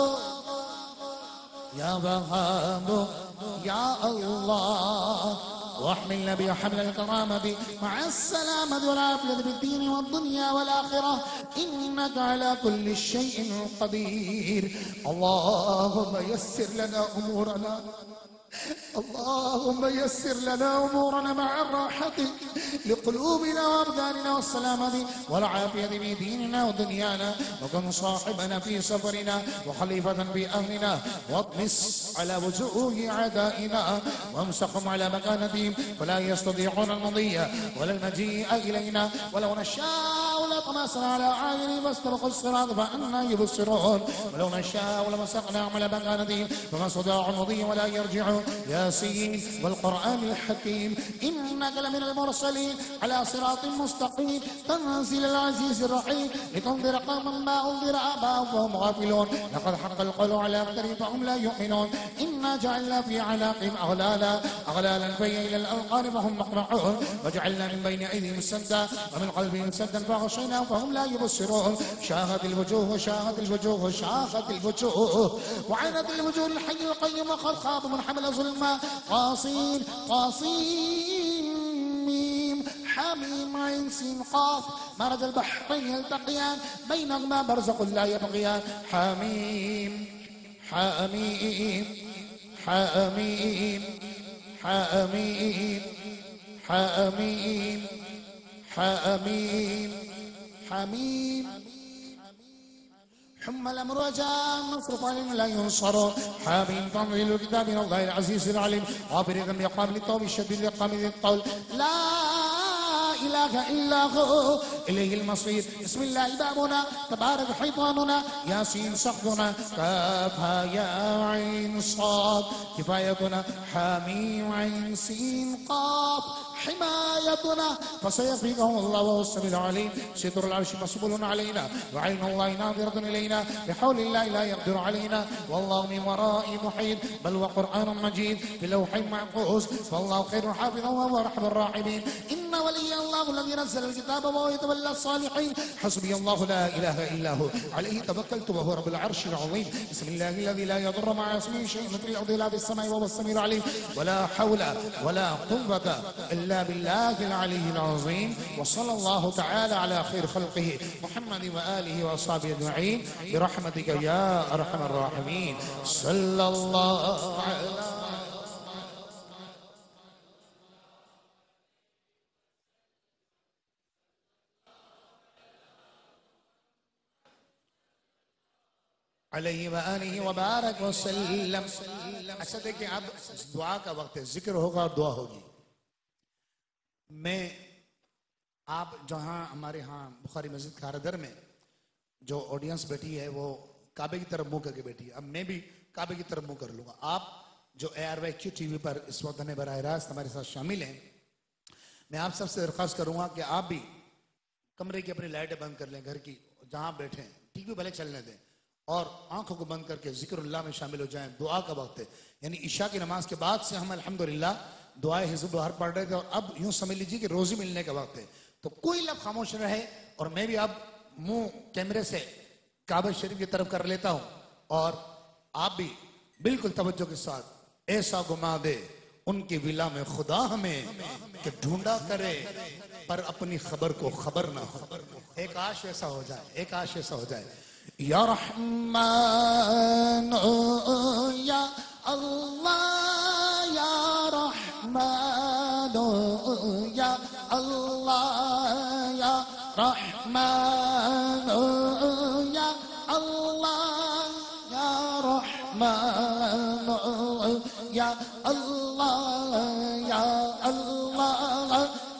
يا وهاب يا الله، واحملنا بحمل الكرامة مع السلامة والعافية في الدين والدنيا والآخرة، إنك على كل شيء قدير. اللهم يسر لنا أمورنا، اللهم يسر لنا أمورنا مع الراحة لقلوبنا وأبداننا والسلامة والعافية في ديننا ودنيانا، وكن صاحبنا في سفرنا وخليفة في أهلنا، واطمس على وجوه أعدائنا وامسخهم على مكانتهم فلا يستطيعون المضي ولا المجيء إلينا، ولو نشاء لطمسنا على أعينهم فاستبقوا الصراط فأنا يبصرون، ولو نشاء لمسخناهم على مكانتهم فما استطاعوا المضي ولا يرجعون. ياسين والقرآن الحكيم إنك لمن المرسلين على صراط مستقيم، تنزيل العزيز الرحيم، لتنذر قوما ما أنذر آباؤهم فهم غافلون، لقد حق القول على أكثرهم فهم لا يؤمنون، إنا جعلنا في أعناقهم أغلالا أغلالا فهي إلى الأذقان فهم مقمحون، وجعلنا من بين أيديهم سدا ومن خلفهم سدا فغشيناهم فهم لا يبصرون. شاهت الوجوه شاهت الوجوه شاهت الوجوه وعانت الوجوه الحي القيوم، وقد خاب من حمل ظلما. قاصين قاصين ميم حميم عين سين قاف، مرج البحرين يلتقيان بينهما برزخ لا يبغيان. حميم حميم حميم حميم حميم حميم حميم حم الأمر وجاء مصرف عليهم لا ينصرون. حامين تنزيل الكتاب من الله العزيز العليم، غافر الذنب يقام للتوب الشديد لقام ذي القول، لا إله إلا هو إليه المصير. بسم الله بابنا تبارك حيطاننا، ياسين سقفنا، كافها يا عين صاد كفايتنا، حاميم عين سين قاف حمايتنا، فسيكفيكهم الله وهو السميع العليم. ستر العرش مسبول علينا، وعين الله ناظرة إلينا، بحول الله لا يقدر علينا، والله من ورائي محيط، بل وقرآن مجيد في لوح محفوظ، فالله خير حافظا وهو أرحم الراحمين. إن ولي الله الذي نزل الكتاب وهو يتولى الصالحين، حسبي الله لا إله إلا هو عليه توكلت وهو رب العرش العظيم. بسم الله الذي لا يضر مع اسمه شيء في الأرض ولا في السماء وهو السميع العليم، ولا حول ولا قوة إلا بالله العلي العظيم. وصلى الله تعالى على خير خلقه محمد وآله وأصحابه أجمعين برحمتك يا أرحم الراحمين. صلى الله على अलैहि व आलिहि व बारक व सल्लम। अच्छा देखिए, अब दुआ का वक्त है, जिक्र होगा और दुआ होगी। मैं आप जहाँ हमारे यहाँ बुखारी मस्जिद खारदर में जो ऑडियंस बैठी है वो काबे की तरफ मुंह करके बैठी है, अब मैं भी काबे की तरफ मुंह कर लूंगा। आप जो A R Y Q TV पर इस वक्त हमें बराह रास्त हमारे साथ शामिल हैं, मैं आप सबसे दरख्वास्त करूंगा कि आप भी कमरे की अपनी लाइटें बंद कर लें, घर की जहाँ बैठे टीवी भले चलने दें, और आंखों को बंद करके जिक्रुल्लाह में शामिल हो जाएं। दुआ का वक्त है, यानी इशा की नमाज के बाद से हम अल्हम्दुलिल्लाह दुआए हिज़्ब बाहर पढ़ रहे थे, और अब यूं समझ लीजिए कि रोजी मिलने का वक्त है। तो कोई लफ्ज़ खामोश रहे, और मैं भी अब मुंह कैमरे से काबा शरीफ की तरफ कर लेता हूं, और आप भी बिल्कुल तवज्जो के साथ ऐसा घुमा दे उनकी विला में खुदा हमें कि ढूंढा करे पर अपनी खबर को खबर ना हो। एक आश ऐसा हो जाए, एक आश ऐसा हो जाए। या रहमान या अल्लाह, या रहमान या अल्लाह, या रहमान या अल्लाह, या रहमान या अल्लाह, या अल्लाह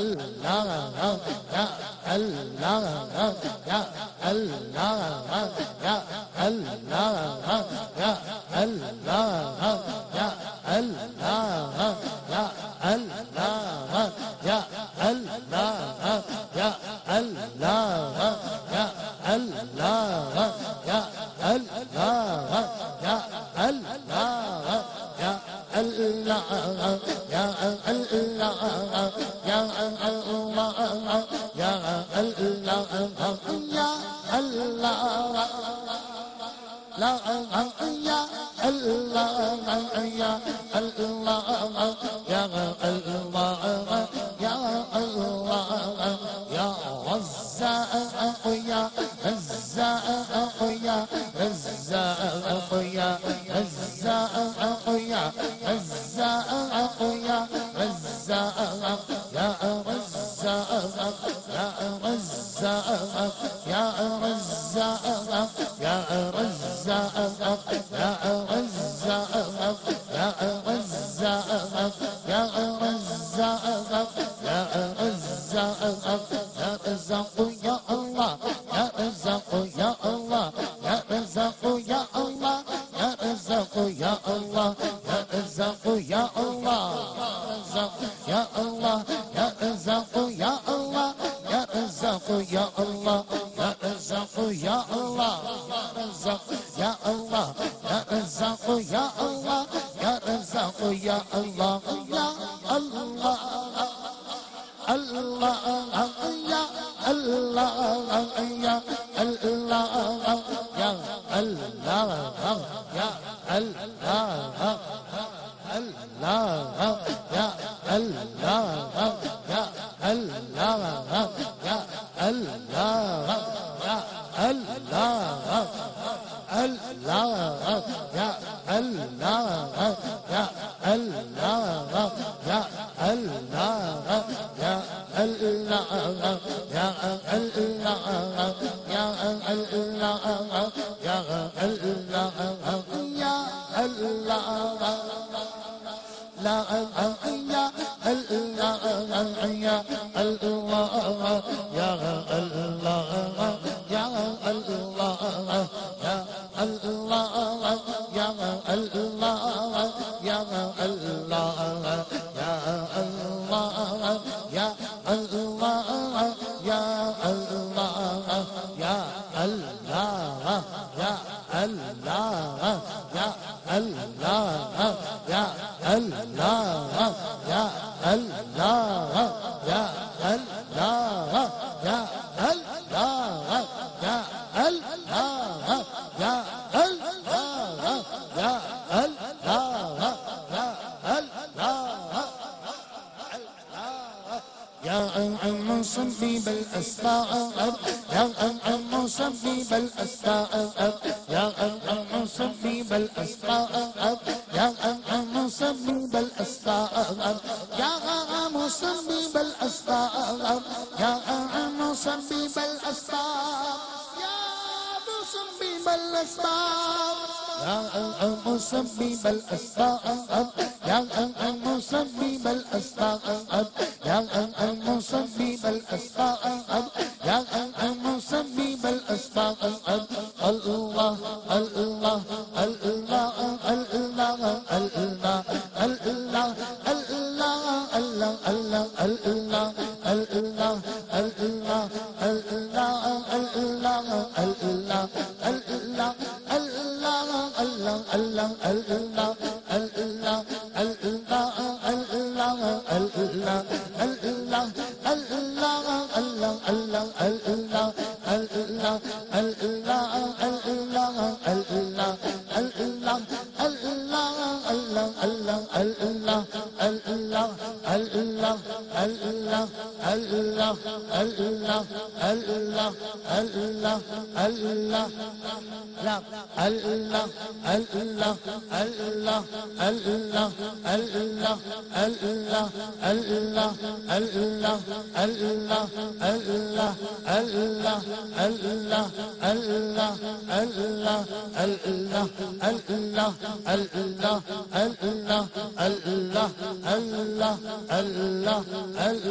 Allah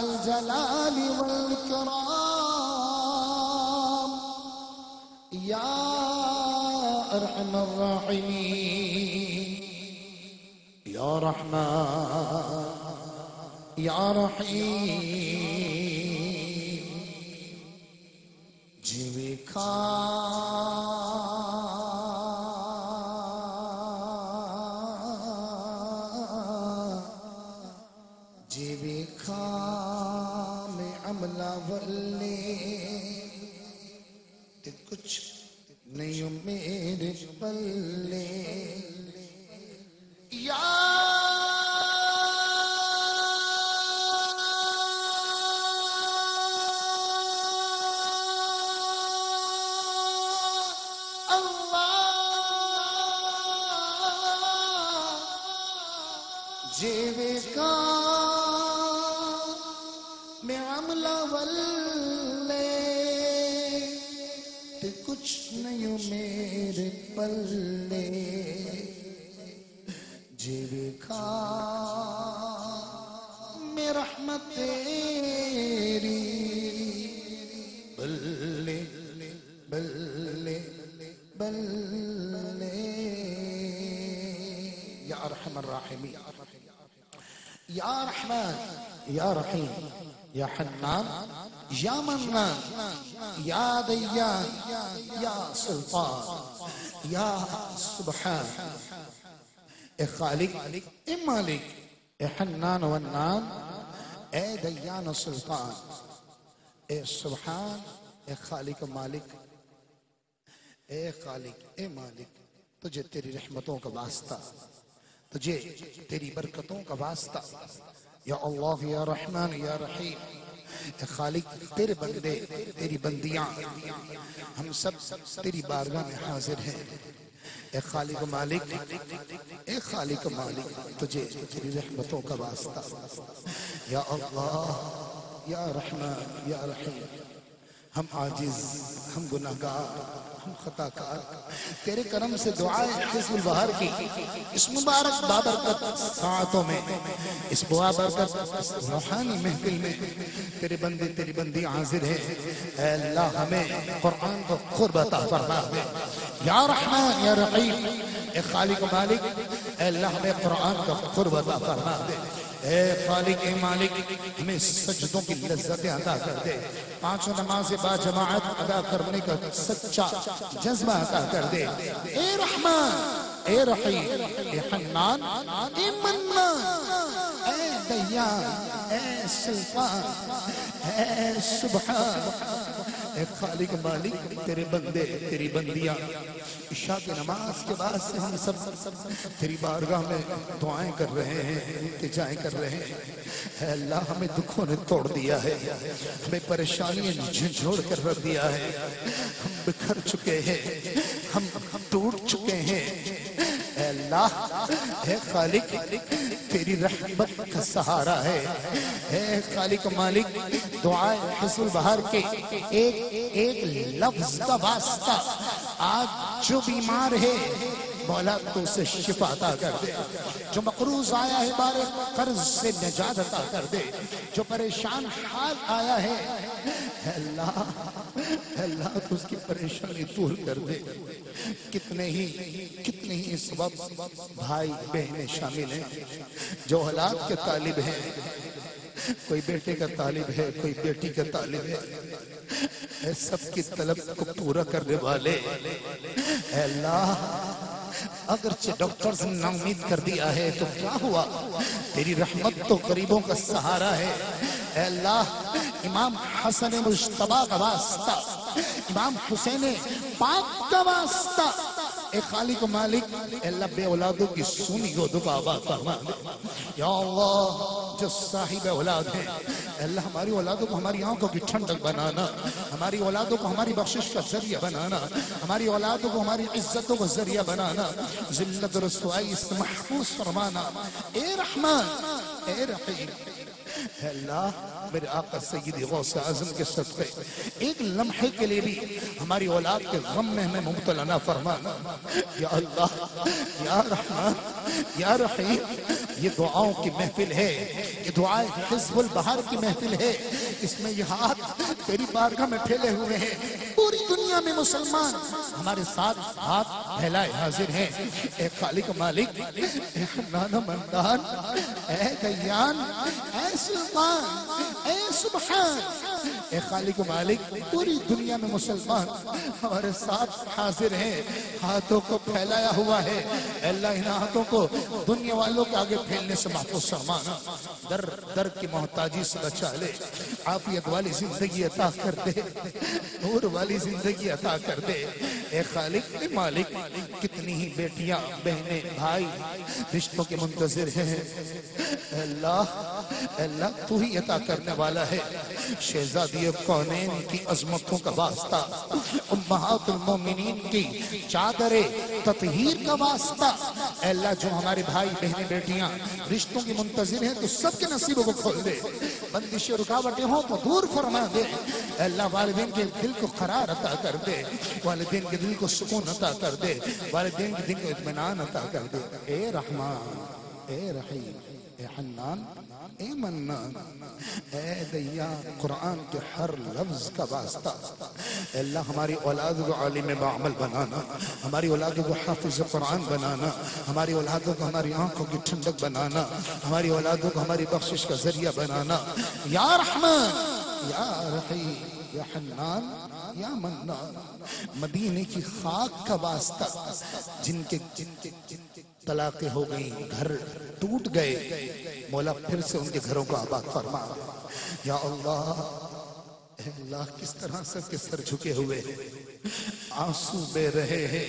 ذا الجلال والإكرام يا أرحم الراحمين يا رحمن يا رحيم جيويكا جيويكا میں عملہ والے تے کچھ نہیں میرے پلے یا جیویکا میں عملہ والے تے کچھ نہیں میرے پلے جیویکا میں رحمت تیری بلے بلے بلے یا ارحم الراحمین یا رحمان یا رحیم یا حنان یا منان یا دیان یا سلطان یا سبحان اے خالق اے مالک اے حنان ونان اے دیان و سلطان اے سبحان اے خالق و مالک اے خالق اے مالک تجھے تیری رحمتوں کا واسطہ تجھے تیری برکتوں کا واسطہ یا اللہ یا رحمان یا رحیم اے خالق تیرے بندے تیری بندیاں ہم سب تیری بارگاہ میں حاضر ہیں اے خالق و مالک اے خالق و مالک تجھے تیری رحمتوں کا واسطہ یا اللہ یا رحمان یا رحیم ہم عاجز ہم گناہگار ہم خطا کار تیرے کرم سے دعائیں حزب البہار کی اس مبارک بابرکت ساعتوں میں اس بابرکت روحانی محفل میں تیرے بندے تیری بندی حاضر ہے اے اللہ ہمیں قرآن کو قرب عطا فرما دے یا رحمان یا رحیم اے خالق و مالک اے اللہ ہمیں قرآن کا قرب عطا فرما دے اے خالق اے مالک ہمیں سجدوں کی لذت عطا کر دے پانچوں نماز با جماعت ادا کرنے کا سچا جذبہ عطا کر دے اے رحمان اے رحیم اے حنان اے منان اے دیان اے سلطان اے سبحان اے خالق مالک تیرے بندے تیری بندیاں عشاء کی نماز کے بعد سے ہم سب تیری بارگاہ میں دعائیں کر رہے ہیں التجائیں کر رہے ہیں اے اللہ ہمیں دکھوں نے توڑ دیا ہے ہمیں پریشانیاں جھنجھوڑ کر رکھ دیا ہے ہم بکھر چکے ہیں ہم ٹوٹ چکے ہیں اے اللہ اے خالق تیری رحمت کا سہارا ہے اے خالق مالک دعائے حزب البہار کے ایک ایک لفظ کا واسطہ آج جو بیمار ہے مولا تو اسے شفا عطا کر دے جو مقروض آیا ہے بارے قرض سے نجات عطا کر دے جو پریشان حال آیا ہے اے اللہ اے اللہ تو اس کی پریشانی دور کر دے کتنے ہی کتنے ہی اس وقت بھائی بہنیں شامل ہیں جو اولاد کے طالب ہیں کوئی بیٹے کا طالب ہے کوئی بیٹی کا طالب ہے اے سب کی طلب کو پورا کرنے والے اے اللہ اگرچہ ڈاکٹرز نے نا امید کر دیا ہے تو کیا ہوا تیری رحمت تو غریبوں کا سہارا ہے اے اللہ امام حسن مجتبیٰ کا واسطہ امام حسین پاک کا واسطہ اے خالق و مالک اے اللہ بے اولادوں کی سونی گودوں کا آباد فرما دے یا اللہ جو صاحب اولاد ہیں اے اللہ ہماری اولادوں کو ہماری آنکھوں کی ٹھنڈک بنانا ہماری اولادوں کو ہماری بخشش کا ذریعہ بنانا ہماری اولادوں کو ہماری عزتوں کو ذریعہ بنانا ذلت و رسوائی سے محفوظ فرمانا اے رحمان اے رحیم اے اللہ میرے آقا سیدی غوث اعظم کے صدقے ایک لمحے کے لیے بھی ہماری اولاد کے غم میں ہمیں مبتلا نہ فرمانا۔ یا اللہ، یا رحمان، یا رحیم، یہ دعاؤں کی محفل ہے، یہ دعائے حزب البہار کی محفل ہے، اس میں یہ ہاتھ تیری بارگاہ میں پھیلے ہوئے ہیں، پوری دنیا میں مسلمان ہمارے ساتھ ہاتھ پھیلائے حاضر ہیں۔ اے خالق مالک، اے حنان مندان، اے دیان، اے سلطان، اے سبحان، اے خالق مالک، پوری دنیا میں مسلمان ہمارے ساتھ حاضر ہیں، ہاتھوں کو پھیلایا ہوا ہے۔ اے اللہ ان ہاتھوں کو دنیا والوں کے آگے پھیلنے سے محفوظ فرمانا، در در کی محتاجی سے بچا لے، عافیت والی زندگی عطا کر دے، نور والی زندگی عطا کر دے۔ اے خالق اے مالک، کتنی ہی بیٹیاں بہنیں بھائی رشتوں کے منتظر ہیں، اے اللہ اے اللہ تو ہی عطا کرنے والا ہے۔ شہزادی کونین کی عظمتوں کا واسطہ، امہات المومنین کی چادر تطہیر کا واسطہ، اے اللہ جو ہمارے بھائی بہنیں بیٹیاں رشتوں کی منتظر ہیں تو سب کے نصیبوں کو کھول دے، بندشیں رکاوٹیں ہوں تو دور فرما دے۔ اے اللہ والدین کے دل کو قرار عطا کر دے، والدین کے دل کو سکون عطا کر دے، والدین کے دل کو اطمینان عطا کر دے۔ اے رحمان، اے رحیم، اے حنان، اے منان، اے دیان، قرآن کے ہر لفظ کا واسطہ، اے اللہ ہماری اولاد کو عالم بعمل بنانا، ہماری اولاد کو حافظ قرآن بنانا، ہماری اولادوں کو ہماری آنکھوں کی ٹھنڈک بنانا، ہماری اولادوں کو ہماری بخشش کا ذریعہ بنانا۔ یا رحمان، یا رحیم، یا حنان، یا منان، مدینے کی خاک کا واسطہ، جن کے جن کے طلاقیں ہو گئیں، گھر ٹوٹ گئے، مولا پھر سے ان کے گھروں کو آباد فرما۔ یا اللہ، اے اللہ کس طرح سب کے سر جھکے ہوئے آنسو بے رہے ہیں،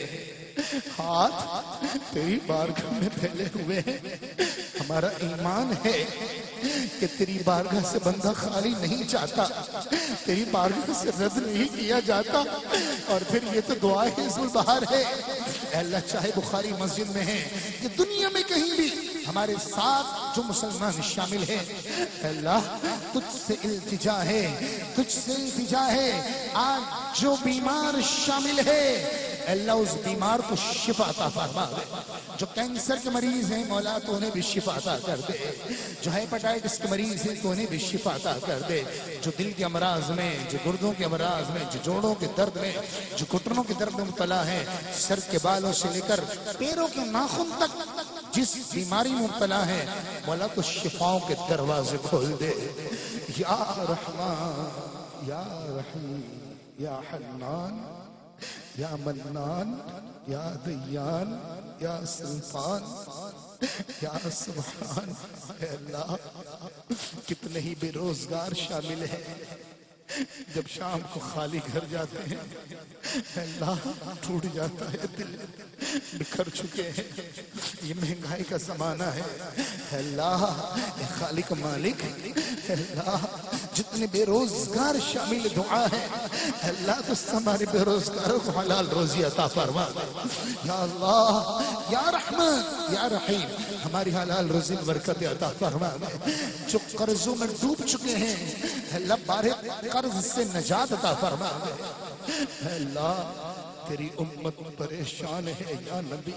ہاتھ تیری بارگاہ میں پھیلے ہوئے ہیں۔ ہمارا ایمان ہے کہ تیری بارگاہ سے بندہ خالی نہیں جاتا، تیری بارگاہ سے رد نہیں کیا جاتا، اور پھر یہ تو دعا حزب البہار ہے۔ اے اللہ چاہے بخاری مسجد میں ہیں کہ دنیا میں کہیں بھی ہمارے ساتھ جو مسلمان شامل ہیں، اے اللہ تجھ سے التجا ہے، تجھ سے التجا ہے، آج جو بیمار شامل ہے اے اللہ اس بیمار کو شفا عطا فرما دے، جو کینسر کے مریض ہیں مولا تو انہیں بھی شفا عطا کر دے، جو ہیپاٹائٹس کے مریض ہیں تو انہیں بھی شفا عطا کر دے، جو دل کے امراض میں، جو گردوں کے امراض میں، جو جوڑوں کے درد میں، جو گھٹنوں کے درد میں مبتلا ہیں، سر کے بالوں سے لے کر پیروں کے ناخن تک جس بیماری میں مبتلا ہے مولا تو شفاؤں کے دروازے کھول دے۔ یا رحمان، یا رحیم، یا حنان، یا منان، یا دیان، یا سلطان، یا سبحان۔ اے اللہ کتنے ہی بے روزگار شامل ہیں، جب شام کو خالی گھر جاتے ہیں اے اللہ ٹوٹ جاتا ہے دل، بکھر چکے ہیں، یہ مہنگائی کا زمانہ ہے۔ اے اللہ اے خالق مالک، اے اللہ جتنے بے روزگار شامل دعا ہے اے اللہ تو ہمارے بے روزگاروں کو حلال روزی عطا فرما دے۔ یا اللہ، یا رحمان، یا رحیم، ہماری حلال روزی میں برکت عطا فرما دے۔ جو قرضوں میں ڈوب چکے ہیں اے اللہ بارے قرض سے نجات عطا فرما دے۔ اے اللہ تیری امت پریشان ہے یا نبی،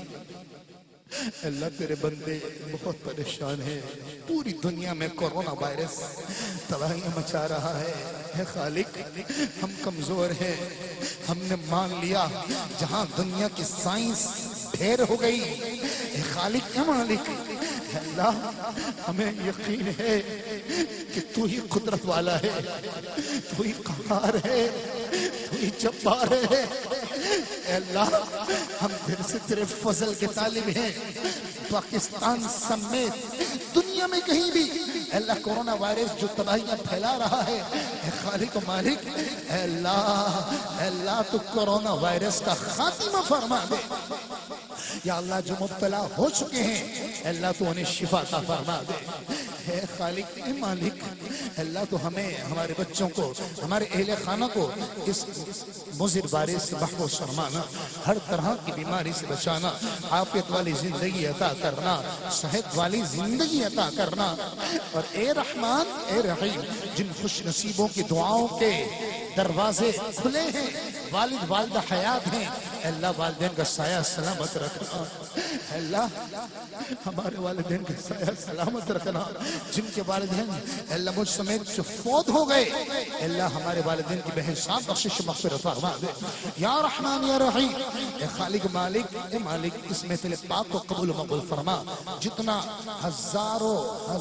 اے اللہ تیرے بندے بہت پریشان ہیں، پوری دنیا میں کورونا وائرس تباہیاں مچا رہا ہے۔ اے خالق ہم کمزور ہیں، ہم نے مان لیا جہاں دنیا کی سائنس ڈھیر ہو گئی، اے خالق اے مالک، اے اللہ ہمیں یقین ہے کہ تو ہی قدرت والا ہے، تو ہی قہار ہے، تو ہی جبار ہے۔ اے اللہ ہم پھر سے تیرے فضل کے طالب ہیں، پاکستان سمیت دنیا میں کہیں بھی اے اللہ کورونا وائرس جو تباہیاں پھیلا رہا ہے، اے خالق و مالک، اے اللہ اے اللہ تو کورونا وائرس کا خاتمہ فرما دے۔ یا اللہ جو مبتلا ہو چکے ہیں اے اللہ تو انہیں شفا عطا فرما دے۔ اے خالق اے مالک، اللہ تو ہمیں، ہمارے بچوں کو، ہمارے اہل خانہ کو اس مضر بارش سے محفوظ فرمانا، ہر طرح کی بیماری سے بچانا، عافیت والی زندگی عطا کرنا، صحت والی زندگی عطا کرنا، اور اے رحمان اے رحیم، جن خوش نصیبوں کی دعاؤں کے دروازے کھلے ہیں، والد والدہ حیات ہیں، اے اللہ والدین کا سایہ سلامت رکھنا، اے اللہ ہمارے والدین کا سایہ سلامت رکھنا، جن کے والدین اے اللہ مجھ سمیت جو فوت ہو گئے، اے اللہ ہمارے والدین کی بے حساب بخشش مغفرت فرما دے، یا رحمان یا رحیم، اے خالق مالک اے مالک، اس محفل پاک کو قبول و مقبول فرما، جتنا ہزاروں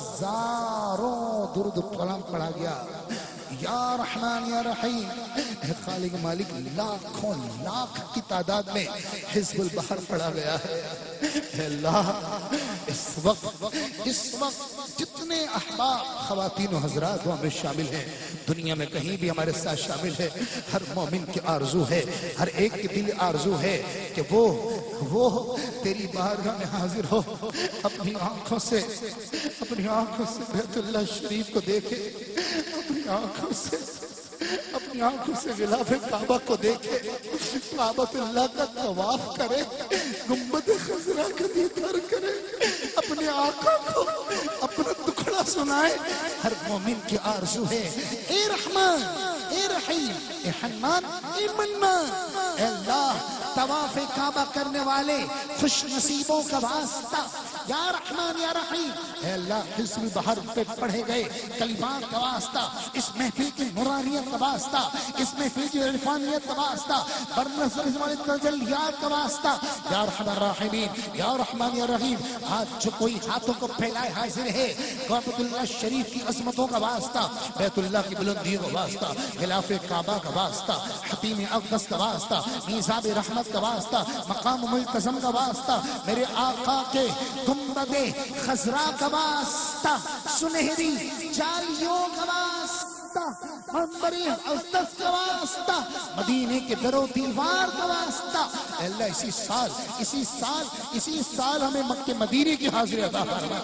ہزاروں درود کلام پڑھا گیا، یا رحمان یا رحیم، اے خالق مالک، لاکھوں لاکھ کی تعداد میں حزب البحر پڑھا گیا ہے، اے اللہ اس وقت اس وقت جتنے احباب خواتین و حضرات وہاں میں شامل ہیں، دنیا میں کہیں بھی ہمارے ساتھ شامل ہے، ہر مومن کی آرزو ہے، ہر ایک کی دل آرزو ہے کہ وہ وہ تیری بارگاہ میں حاضر ہو، اپنی آنکھوں سے اپنی آنکھوں سے بیت اللہ شریف کو دیکھے، اپنی آنکھوں سے اپنی آنکھوں سے غلاف کعبہ کو دیکھے، کعبۃ اللہ کا طواف کرے، گنبد خضرا کا دیدار کرے، اپنے آقا کو اپنا دکھڑا سنائے، ہر مومن کی آرزو ہے، اے رحمان اے رحیم اے حنان اے منان، اے اللہ طواف کعبہ کرنے والے خوش نصیبوں کا واسطہ، یا رحمان یا رحیم، اے اللہ حزب بحر پہ پڑھے گئے کلمات کا واسطہ، اس محفل کی نورانیت کا واسطہ، اس محفل کی عرفانیت کا واسطہ، برنصر زمانے تجلیات کا واسطہ، یا رحمان الرحیمین یا رحمان یا رحیم، آج جو کوئی ہاتھوں کو پھیلائے حاضر ہے، کعبۃ اللہ شریف کی عظمتوں کا واسطہ، بیت اللہ کی بلندیوں کا واسطہ، غلاف کعبہ کا واسطہ، حتیم اقدس کا واسطہ، میزاب رحمت کا واسطہ، مقام ملتزم کا واسطہ، میرے آقا کے گنبد خضرا کا واسطہ، سنہری جالیوں کا واسطہ، منبر اقدس کا واسطہ، مدینے کے در و دیوار کا واسطہ، اے اللہ اسی سال اسی سال اسی سال ہمیں مکہ مدینے کی حاضری عطا فرما،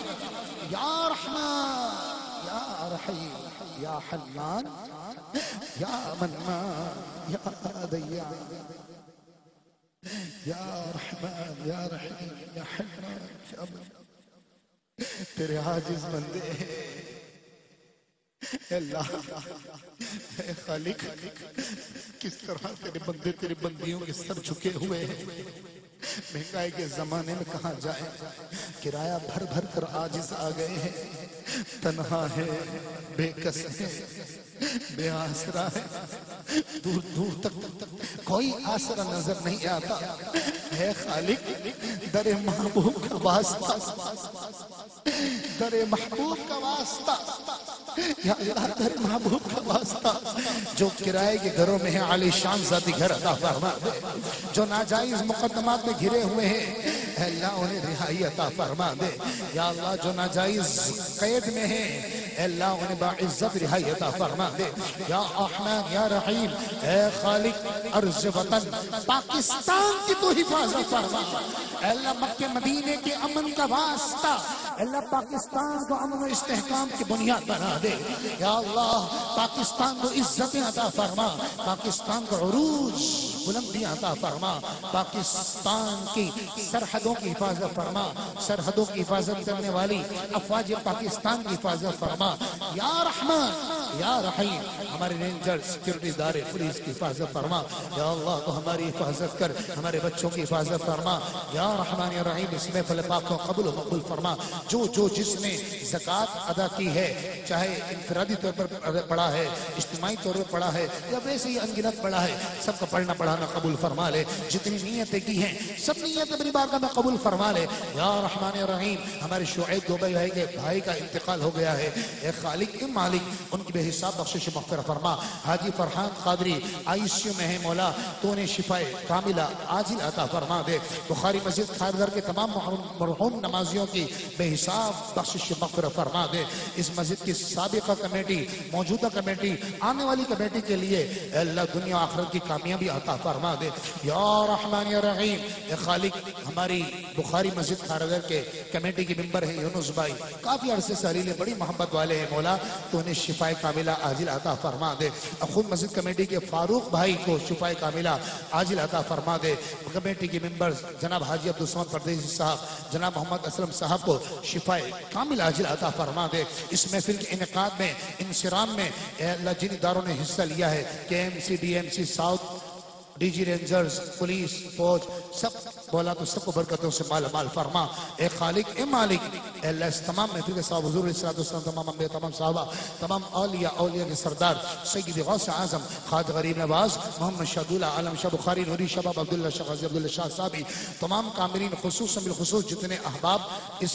یا رحمان یا رحیم یا حنان یا منان یا دیان، یا رحمان یا رحیم یا حنان یا منان، تیرے عاجز بندے اے اللہ اے خالق، کس طرح تیرے بندے تیرے بندیوں کے سر جھکے ہوئے ہیں، مہنگائی کے زمانے میں کہاں جائیں، کرایہ بھر بھر کر عاجز آ گئے ہیں، تنہا ہے، بے کس ہے، بے آسرا ہے، دور دور تک کوئی آسرا نظر نہیں آتا، اے خالق در محبوب کا واسطہ، در محبوب کا واسطہ، یا اللہ در محبوب کا واسطہ، جو کرائے کے گھروں میں ہیں عالی شان ذاتی گھر عطا فرما دے، جو ناجائز مقدمات میں گھرے ہوئے ہیں اے اللہ انہیں رہائی عطا فرما دے، یا اللہ جو ناجائز قید میں ہیں اے اللہ انہیں باعزت رہائی عطا فرما دے، یا رحمان یا رحیم، اے خالق ارض وطن پاکستان کی تو حفاظت فرما، اے اللہ مکہ مدینے کے امن کا واسطہ، اے اللہ پاکستان کو امن و استحکام کی بنیاد بنا دے، یا اللہ پاکستان کو عزت عطا فرما، پاکستان کو عروج بلندیاں عطا فرما، پاکستان کی سرحدوں کی حفاظت فرما، سرحدوں کی حفاظت کرنے والی افواج پاکستان کی حفاظت فرما، یا رحمان یا رحیم، ہمارے رینجر سیکیورٹی ادارے پولیس کی حفاظت فرما، یا اللہ تو ہماری حفاظت کر، ہمارے بچوں کی حفاظت فرما، یا رحمان یا رحیم، اس محفل پاک کو قبول و مقبول فرما، جو جو جس نے زکوٰۃ ادا کی ہے، چاہے انفرادی طور پر پڑھا ہے، اجتماعی طور پر پڑھا ہے، یا ویسے ہی انگنت پڑھا ہے، سب کا پڑھنا پڑھانا قبول فرما لے، جتنی نیتیں کی ہیں سب نیتیں اپنی بارگاہ میں قبول فرما لے، یا رحمان یا رحیم، ہمارے شعیب دو بھائی کے بھائی کا انتقال ہو گیا ہے، اے خالق اے مالک ان کی بے حساب بخشش مغفرت فرما، Haji Farhan Qadri I C U میں ہے مولا، تو انہیں شفائے کاملہ عاجل عطا فرما دے، بخاری مسجد خیرگر کے تمام مرحوم نمازیوں کی بے حساب بخشش مغفرت فرما دے. اس مسجد کی سابقہ کمیٹی، موجودہ کمیٹی، آنے والی کمیٹی کے لیے اے اللہ دنیا آخرت کی کامیابی عطا فرما دے. یا رحمان یا رحیم. اے خالق ہماری بخاری مسجد کھارگر کے کمیٹی کے ممبر ہیں یونس بھائی، کافی عرصے سے علیل بڑی محبت والے ہیں مولا، تو انہیں شفائے کاملہ عاجل عطا فرما دے. خود مسجد کمیٹی کے فاروق بھائی کو شفائے کاملہ عاجل عطا فرما دے. کمیٹی کے ممبر جناب حاجی عبدالصمد پردیسی صاحب، جناب محمد اسلم صاحب کو شفائے کامل عاجل عطا فرما دے. اس محفل کے انعقاد میں، انصرام میں اے اللہ جن اداروں نے حصہ لیا ہے، K M C, D M C south, D G rangers, police, فوج، سب بولا تو سب کو برکتوں سے مال مال فرما. اے خالق اے مالک، اے اللہ اس تمام محفل کے صاحب حضور علیہ السلام، تمام انبیاء، تمام صحابہ، تمام اولیاء، اولیاء کے سردار سید غوث اعظم خواجہ غریب نواز محمد شہدولہ عالم شاہ بخاری نوری شباب عبداللہ شاہ غازی عبداللہ شاہ صاحبی، تمام کامرین خصوصاً بالخصوص جتنے احباب اس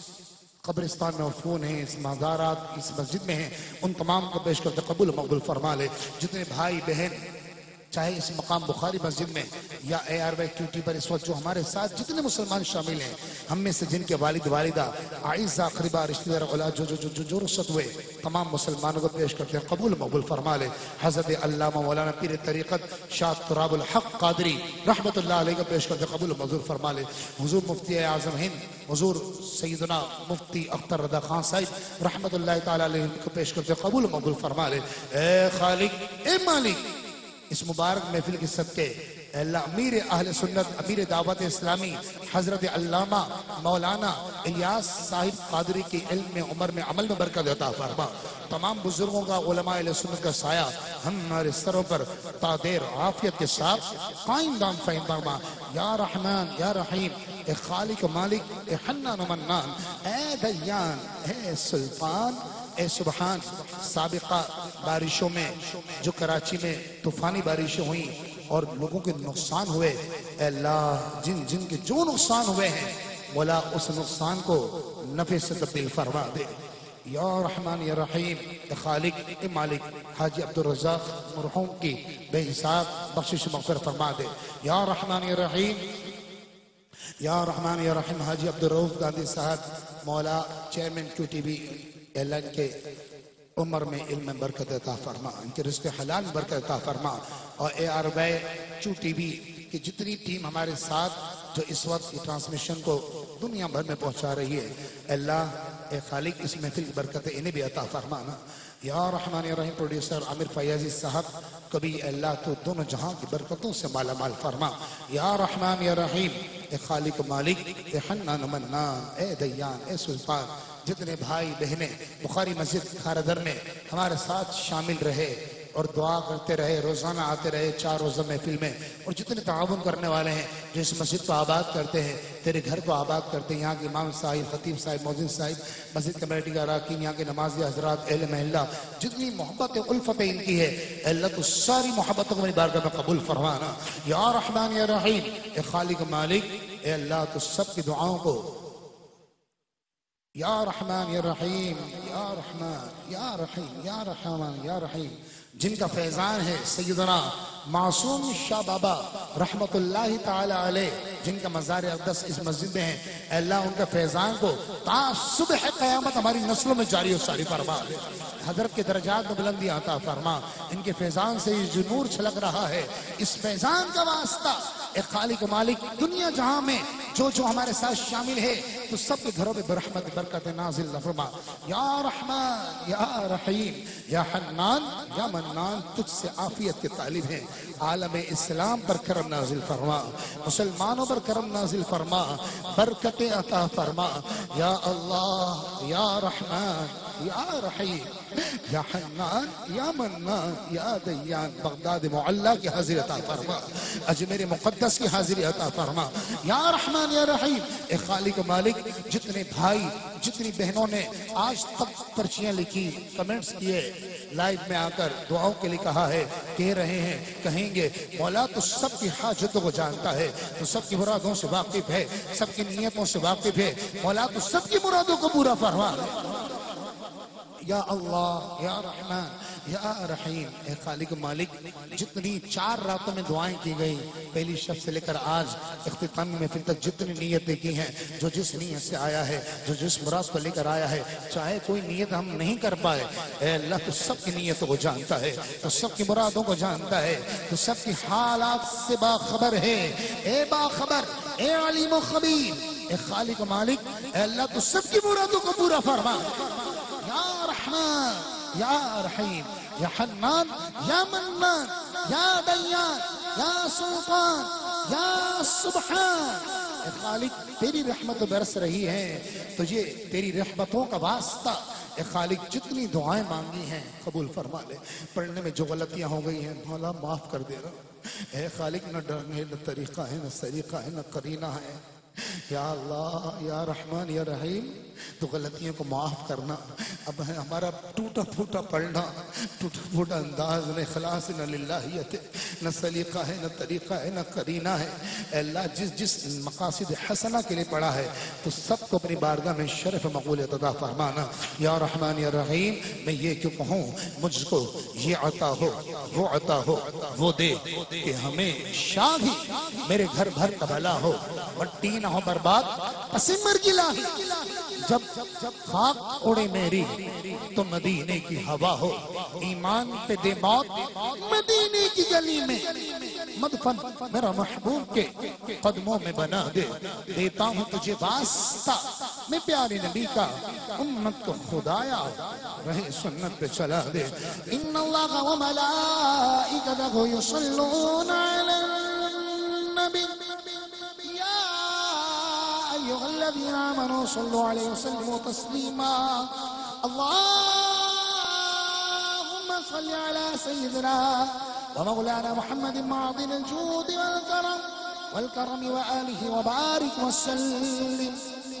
قبرستان میں مدفون ہیں، اس مزارات اس مسجد میں ہیں، ان تمام کو پیش کرتے قبول مقبول فرما لے. جتنے بھائی بہن چاہے اس مقام بخاری مسجد میں یا اے آر وائی ٹی پر اس وقت جو ہمارے ساتھ جتنے مسلمان شامل ہیں، ہم میں سے جن کے والد والدہ، اعزہ اقربا، رشتہ دار، اولاد جو جو جو جو رخصت ہوئے، تمام مسلمانوں کو پیش کرتے ہیں قبول مقبول فرما لے. حضرت علامہ مولانا پیر طریقت شاہ تراب الحق قادری رحمت اللہ علیہ کو پیش کرتے قبول منظور فرما لے. حضور مفتی اعظم ہند حضور سیدنا مفتی اختر رضا خان صاحب رحمت اللہ تعالی علیہ کو پیش کرتے قبول مقبول فرما لے. اے خالق اے مالک، اس مبارک محفل کے صدقے اے اللہ امیر اہل سنت، امیر دعوت اسلامی حضرت علامہ مولانا الیاس صاحب قادری کی علم میں، عمر میں، عمل میں برکت عطا فرما. تمام بزرگوں کا، علماء اہل سنت کا سایہ ہمارے سروں پر تا دیر عافیت کے ساتھ قائم دام فائم فرما. یا رحمان یا رحیم، اے خالق مالک، اے حنان و منان، اے دیان، اے سلطان، اے سبحان. سابقہ بارشوں میں جو کراچی میں طوفانی بارشیں ہوئیں اور لوگوں کے نقصان ہوئے، اے اللہ جن جن کے جو نقصان ہوئے ہیں مولا اس نقصان کو نفع سے تبدیل فرما دے. یا رحمان یا رحیم، اے خالق اے مالک حاجی عبدالرزاق مرحوم کی بے حساب بخشش مغفر فرما دے. یا رحمان یا رحیم، یا رحمان یا رحیم حاجی عبدالرؤف گاندھی صاحب مولا چیئرمین کیو ٹی وی، اللہ ان کے عمر میں علم میں برکت عطا فرما، ان کے رزق حلال میں برکت عطا فرما. اور A R Y Q T V کی جتنی ٹیم ہمارے ساتھ جو اس وقت یہ ٹرانسمیشن کو دنیا بھر میں پہنچا رہی ہے، اللہ اے خالق اس محفل کی برکت انہیں بھی عطا فرمانا. یا رحمان یا رحیم پروڈیوسر عامر فیاضی صاحب کبھی اللہ تو دونوں جہاں کی برکتوں سے مالا مال فرما. یا رحمان یا رحیم، اے خالق مالک، اے حنان منان، اے دیان، اے سلطان. جتنے بھائی بہنیں بخاری مسجد کھارگر میں ہمارے ساتھ شامل رہے اور دعا کرتے رہے، روزانہ آتے رہے چار روزہ محفل میں، اور جتنے تعاون کرنے والے ہیں جو اس مسجد کو آباد کرتے ہیں، تیرے گھر کو آباد کرتے ہیں، یہاں کے امام صاحب، خطیب صاحب، مؤذن صاحب، مسجد کمیٹی کا اراکین، یہاں کے نمازی حضرات، اہل محلہ، جتنی محبت الفت ان کی ہے اے اللہ تو ساری محبتوں کو میری بارگاہ میں قبول فرمانا. یا رحمان یا رحیم، اے خالق مالک، اے اللہ تو سب کی دعاؤں کو یا رحمان یا رحیم، یا رحمان یا رحیم، یا رحمان یا رحیم. جن کا فیضان ہے سیدنا معصوم شاہ بابا رحمت اللہ تعالی علیہ، جن کا مزار اقدس اس مسجد میں ہے، اے اللہ ان کا فیضان کو تا صبح قیامت ہماری نسلوں میں جاری و ساری فرما. حضرت کے درجات میں بلندی عطا فرما. ان کے فیضان سے جو نور چھلک رہا ہے، اس فیضان کا واسطہ اے خالق مالک دنیا جہاں میں جو جو ہمارے ساتھ شامل ہے تو سب کے گھروں میں برحمت برکت نازل فرما. یا رحمان یا رحیم، یا حنان یا منان، تجھ سے عافیت کے طالب ہیں. عالم اسلام پر کرم نازل فرما، مسلمانوں پر کرم نازل فرما، برکت عطا فرما. یا اللہ یا رحمان یا رحیم، یا حنان یا منان، یا دیان. بغداد معلیٰ کی حاضری عطا فرما، اجمیر مقدس کی حاضری عطا فرما. یا رحمان یا رحیم، اے خالق مالک جتنے بھائی جتنی بہنوں نے آج تک پرچیاں لکھی، کمنٹس کیے، لائیو میں آ کر دعاؤں کے لیے کہا ہے، کہہ رہے ہیں، کہیں گے، مولا تو سب کی حاجتوں کو جانتا ہے، تو سب کی مرادوں سے واقف ہے، سب کی نیتوں سے واقف ہے. مولا تو سب کی مرادوں کو پورا فرما. یا اللہ یا رحمان یا رحیم، اے خالق مالک، جتنی چار راتوں میں دعائیں کی گئی، پہلی شب سے لے کر آج اختتامی محفل تک جتنی نیتیں کی ہیں، جو جس نیت سے آیا ہے، جو جس مراد کو لے کر آیا ہے، چاہے کوئی نیت ہم نہیں کر پائے، اے اللہ تو سب کی نیتوں کو جانتا ہے، تو سب کی مرادوں کو جانتا ہے، تو سب کی حالات سے باخبر ہے، اے باخبر، اے علیم و خبیر، اے خالق مالک، اے اللہ تو سب کی مرادوں کو پورا فرما، یا رحمان یا رحیم یا حنان یا منان یا دیان یا سلطان یا سبحان، اے خالق تیری رحمت برس رہی ہے، تجھے تیری رحمتوں کا واسطہ، اے خالق جتنی دعائیں مانگی ہیں قبول فرما لے، پڑھنے میں جو غلطیاں ہو گئی ہیں مولا معاف کر دے رہا، اے خالق نہ ڈر ہے، نہ طریقہ ہے، نہ سریقہ ہے، نہ قرینہ ہے، یا اللہ یا رحمان یا رحیم تو غلطیوں کو معاف کرنا، اب ہے ہمارا ٹوٹا پھوٹا پڑھنا، ٹوٹا پھوٹا انداز، نہ اخلاص نہ للہیت ہے، نہ سلیقہ ہے، نہ طریقہ ہے، نہ قرینہ ہے، اے اللہ جس جس مقاصد حسنہ کے لیے پڑھا ہے تو سب کو اپنی بارگاہ میں شرف مقبولیت عطا فرمانا، یا رحمان یا رحیم، میں یہ کیوں کہوں مجھ کو یہ عطا ہو وہ عطا ہو وہ دے کہ ہمیں شاہ ہی میرے گھر بھر کا بھلا ہو، مٹی نہ ہو برباد پسمر کی لاہی، جب خاک اڑے میری تو مدینے کی ہوا ہو، ایمان پہ دے موت مدینے کی گلی میں، مدفن میرا محبوب کے قدموں میں بنا دے، دیتا ہوں تجھے واسطہ میں پیارے نبی کا، امت کو خدایا رہے سنت پہ چلا دے، ان اللہ و ملائکتہ یصلون علی النبی أيها الذين آمنوا صلوا عليه وسلموا تسليما، اللهم صل على سيدنا ومولانا محمد معظم الجود والكرم والكرم وآله وبارك وسلم۔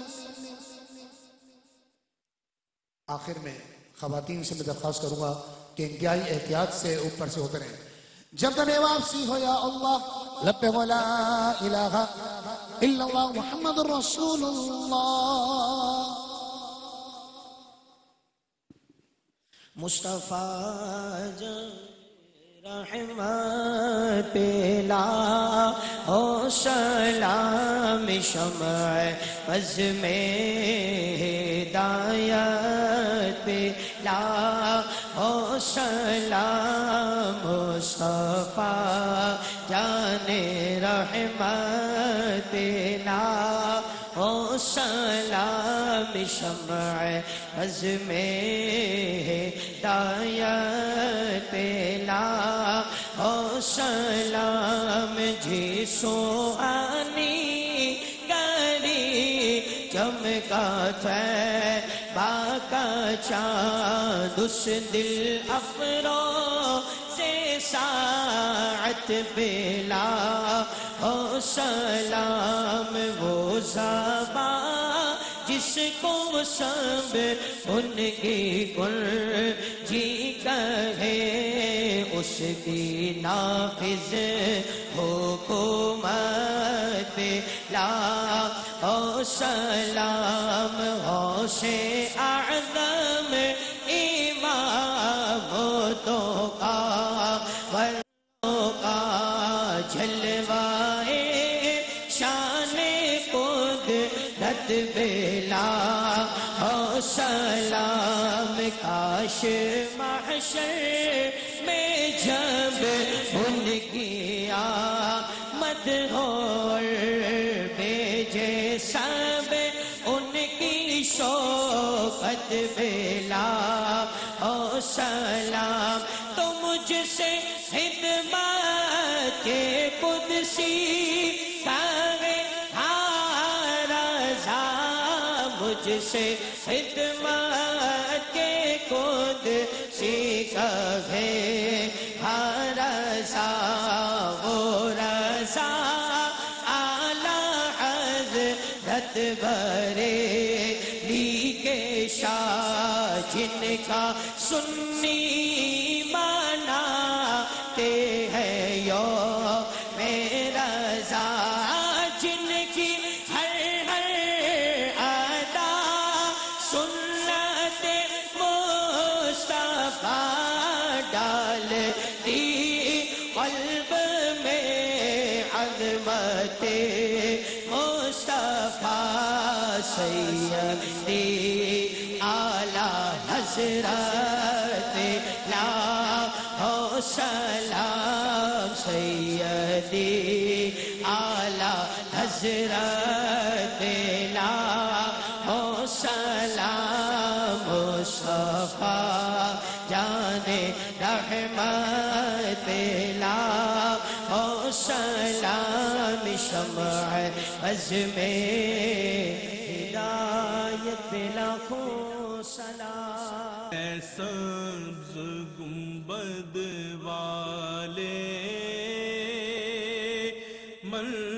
آخر میں خواتین سے میں درخواست کروں گا کہ انتہائی احتیاط سے اوپر سے اتریں، جب تمہیں واپسی ہو یا اللہ لب پہ ولا الہ الا اللہ محمد رسول اللہ، مصطفیٰ جان رحمت پیلا او سلام شمع بز میں ہدایت پیلا او سلام مصطفیٰ جان رحمت پیلا او سلام شمع بز میں ہدایت پیلا او سلام جسو آنی گری چمکا طیبہ کا چاند اس دل افرو سے ساعت بلا او سلام وہ زبان جس کو سب ان کی کل جی کہے، اس کی نافذ حکومت لا او سلام غوث اعظم امام تو کا ورنوں کا جلوائے شان قدرت بلا او سلام کاش محشر میں جب ان کی آمد ہو بھیجے سب ان کی شوقت بلا او سلام تو مجھ سے خدمت کے قدسی کہے ہر رضا، مجھ سے خدمت کے قدسی کہے ہر رضا، وہ رضا اعلیٰ حضرت بریلی کے شاہ جن کا سنی مناتے ہیں یوم رضا، جن کی ہر ہر ادا سنت خدمت مصطفیٰ سیدی اعلی حضرت لاکھوں سلام سیدی اعلی حضرت لاکھوں سلام مصطفیٰ جان رحمت لاکھوں سلام شمع عز میں ہدایت لاکھوں سلام اے سبز گنبد والے مر